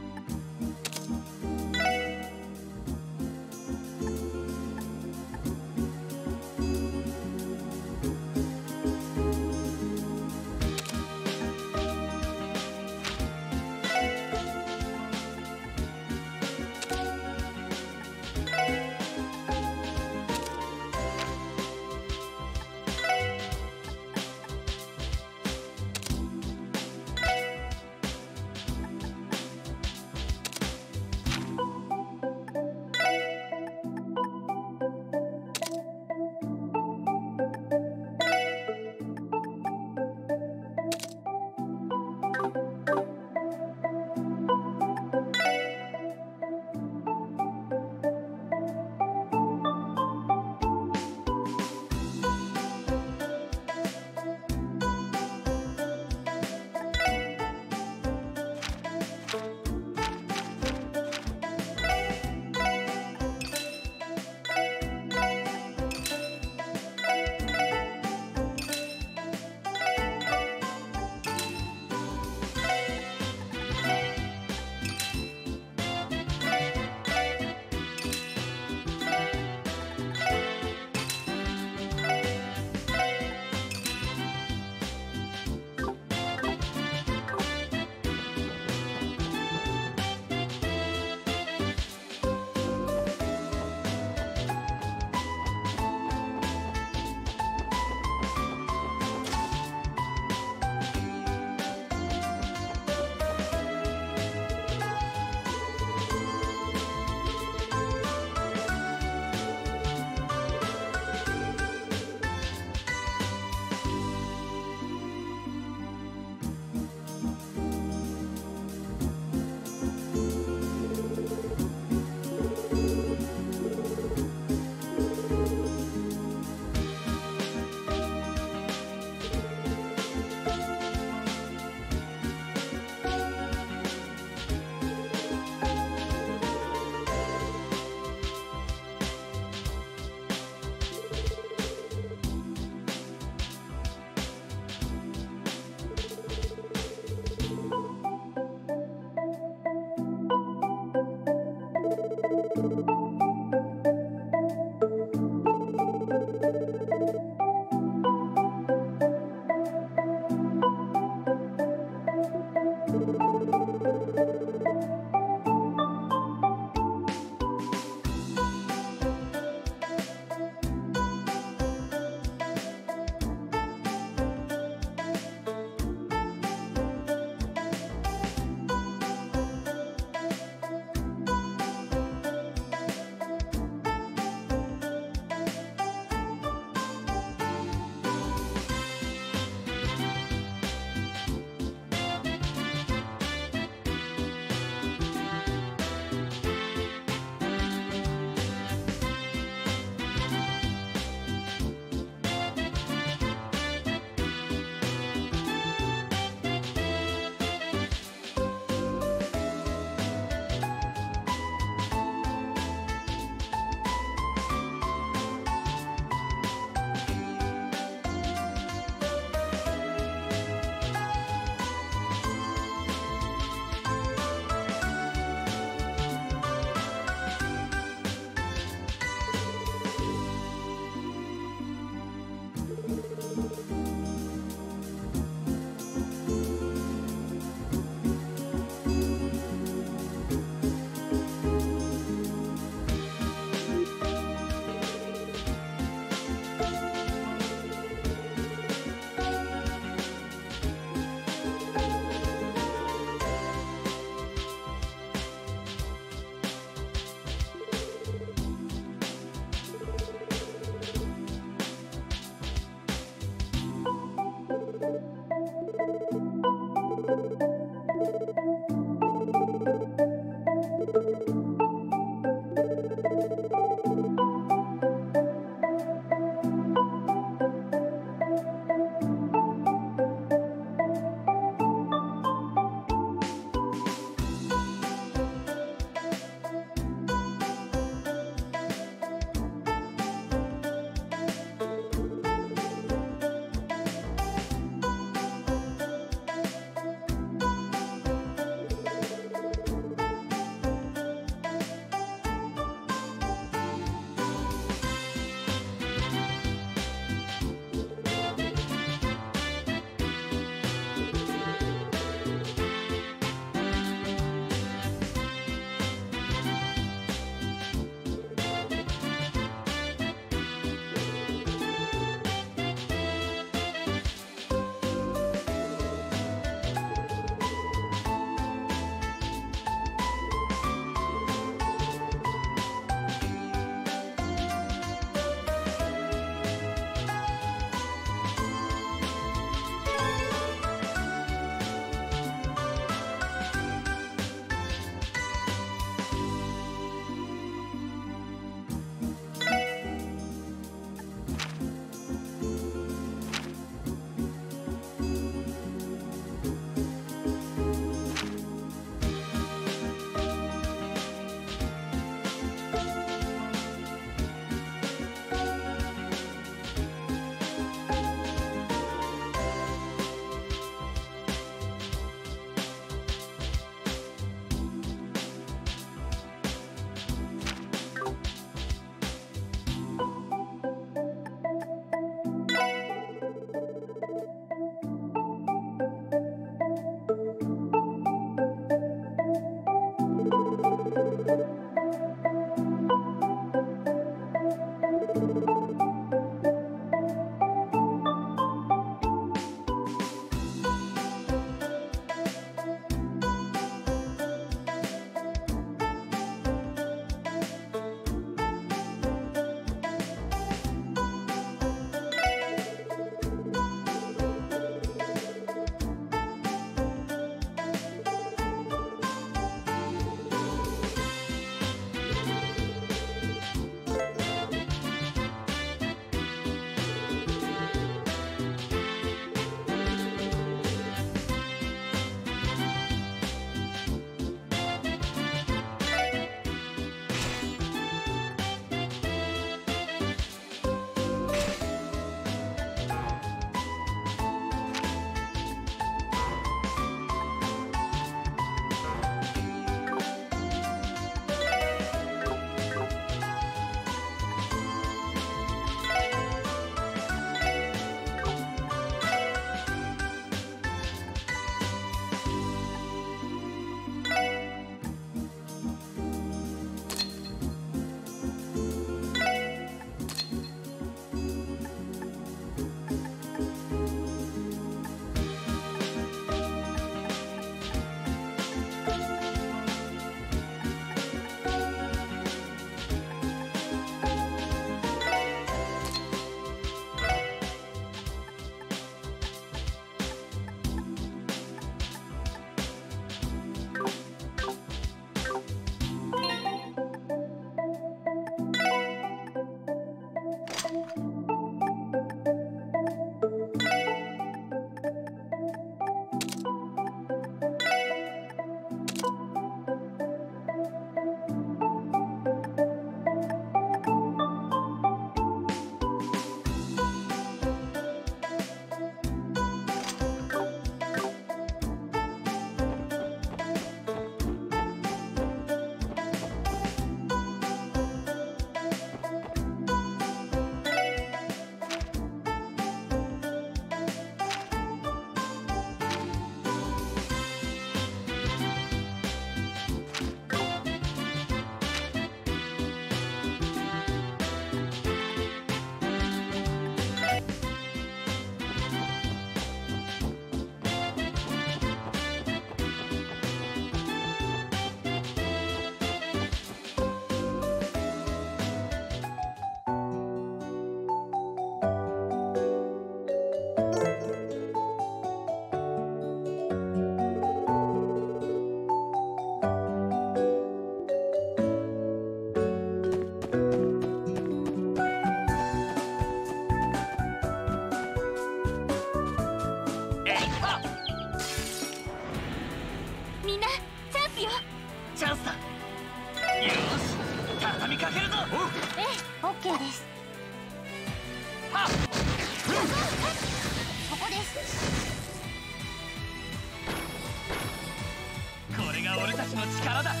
これが俺たちの力だ。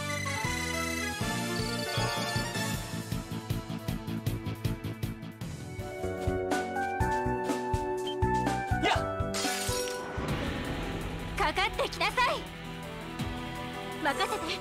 かかってきなさい。任せて。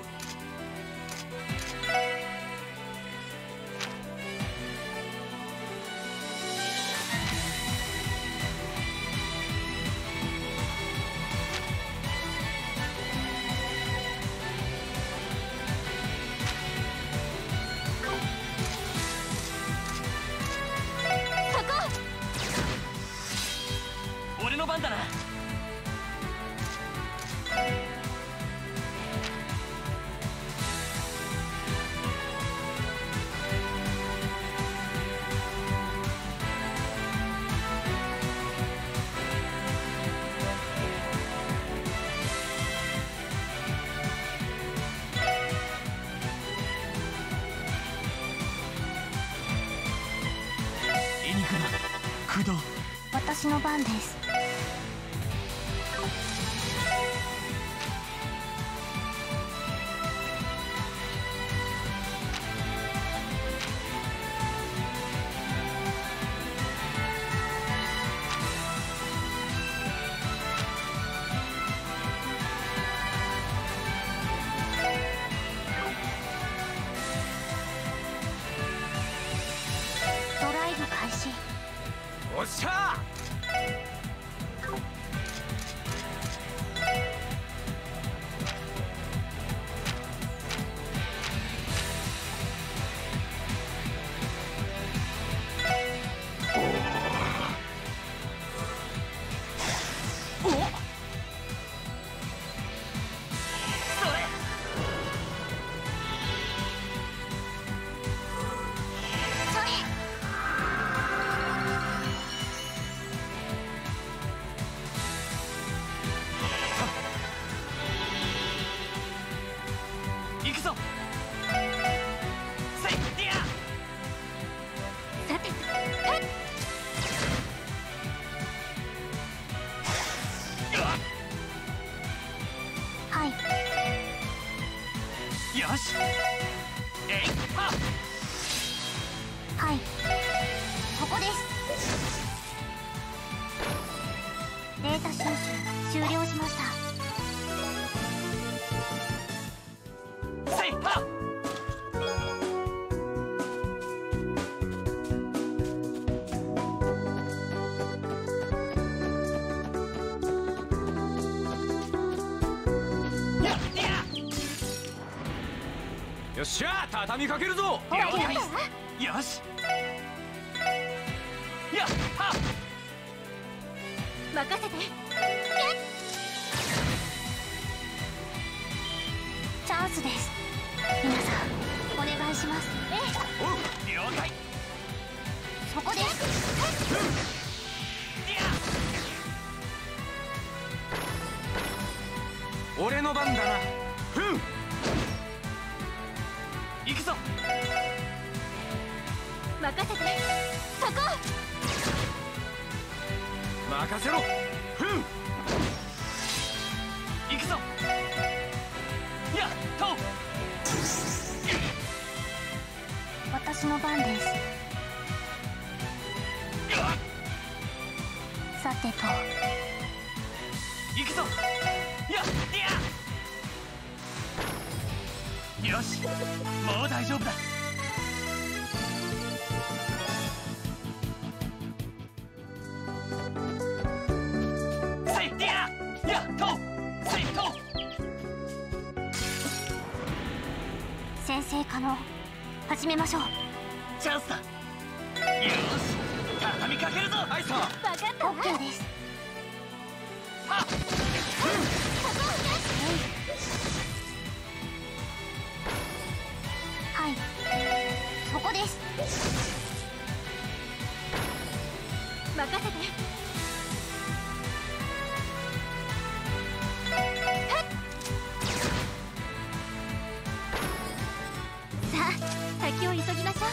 俺の番だな。エニグマ、駆動。 私の番です。ドライブ開始。 おっしゃ行くぞ。せいディア。 さてと、 はい。 よし。えいはっ。 はい。 ここです。 データ収集終了しました。 せいはっ。 よっしゃ畳みかけるぞ。 了解。よし。やっはっ。 任せて。 チャンスです。皆さんお願いします。 了解。 そこです。 俺の番だな。ふん。 行くぞ。 任せて。そこ。 任せろ。ふん。 行くぞ。やっと。 私の番です。さてと。 行くぞ。やっよし、もう大丈夫だ。せいディアやっとせいと。 先生可能。始めましょう。 チャンスだ。よし、畳みかけるぞ。アイサー。 分かったわ。 OK です。 はっ、 はい、 そこです。任せて。さあ、先を急ぎましょう。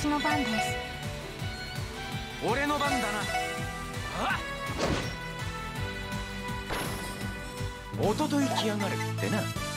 私の番です。 俺の番だな。おととい来やがるってな。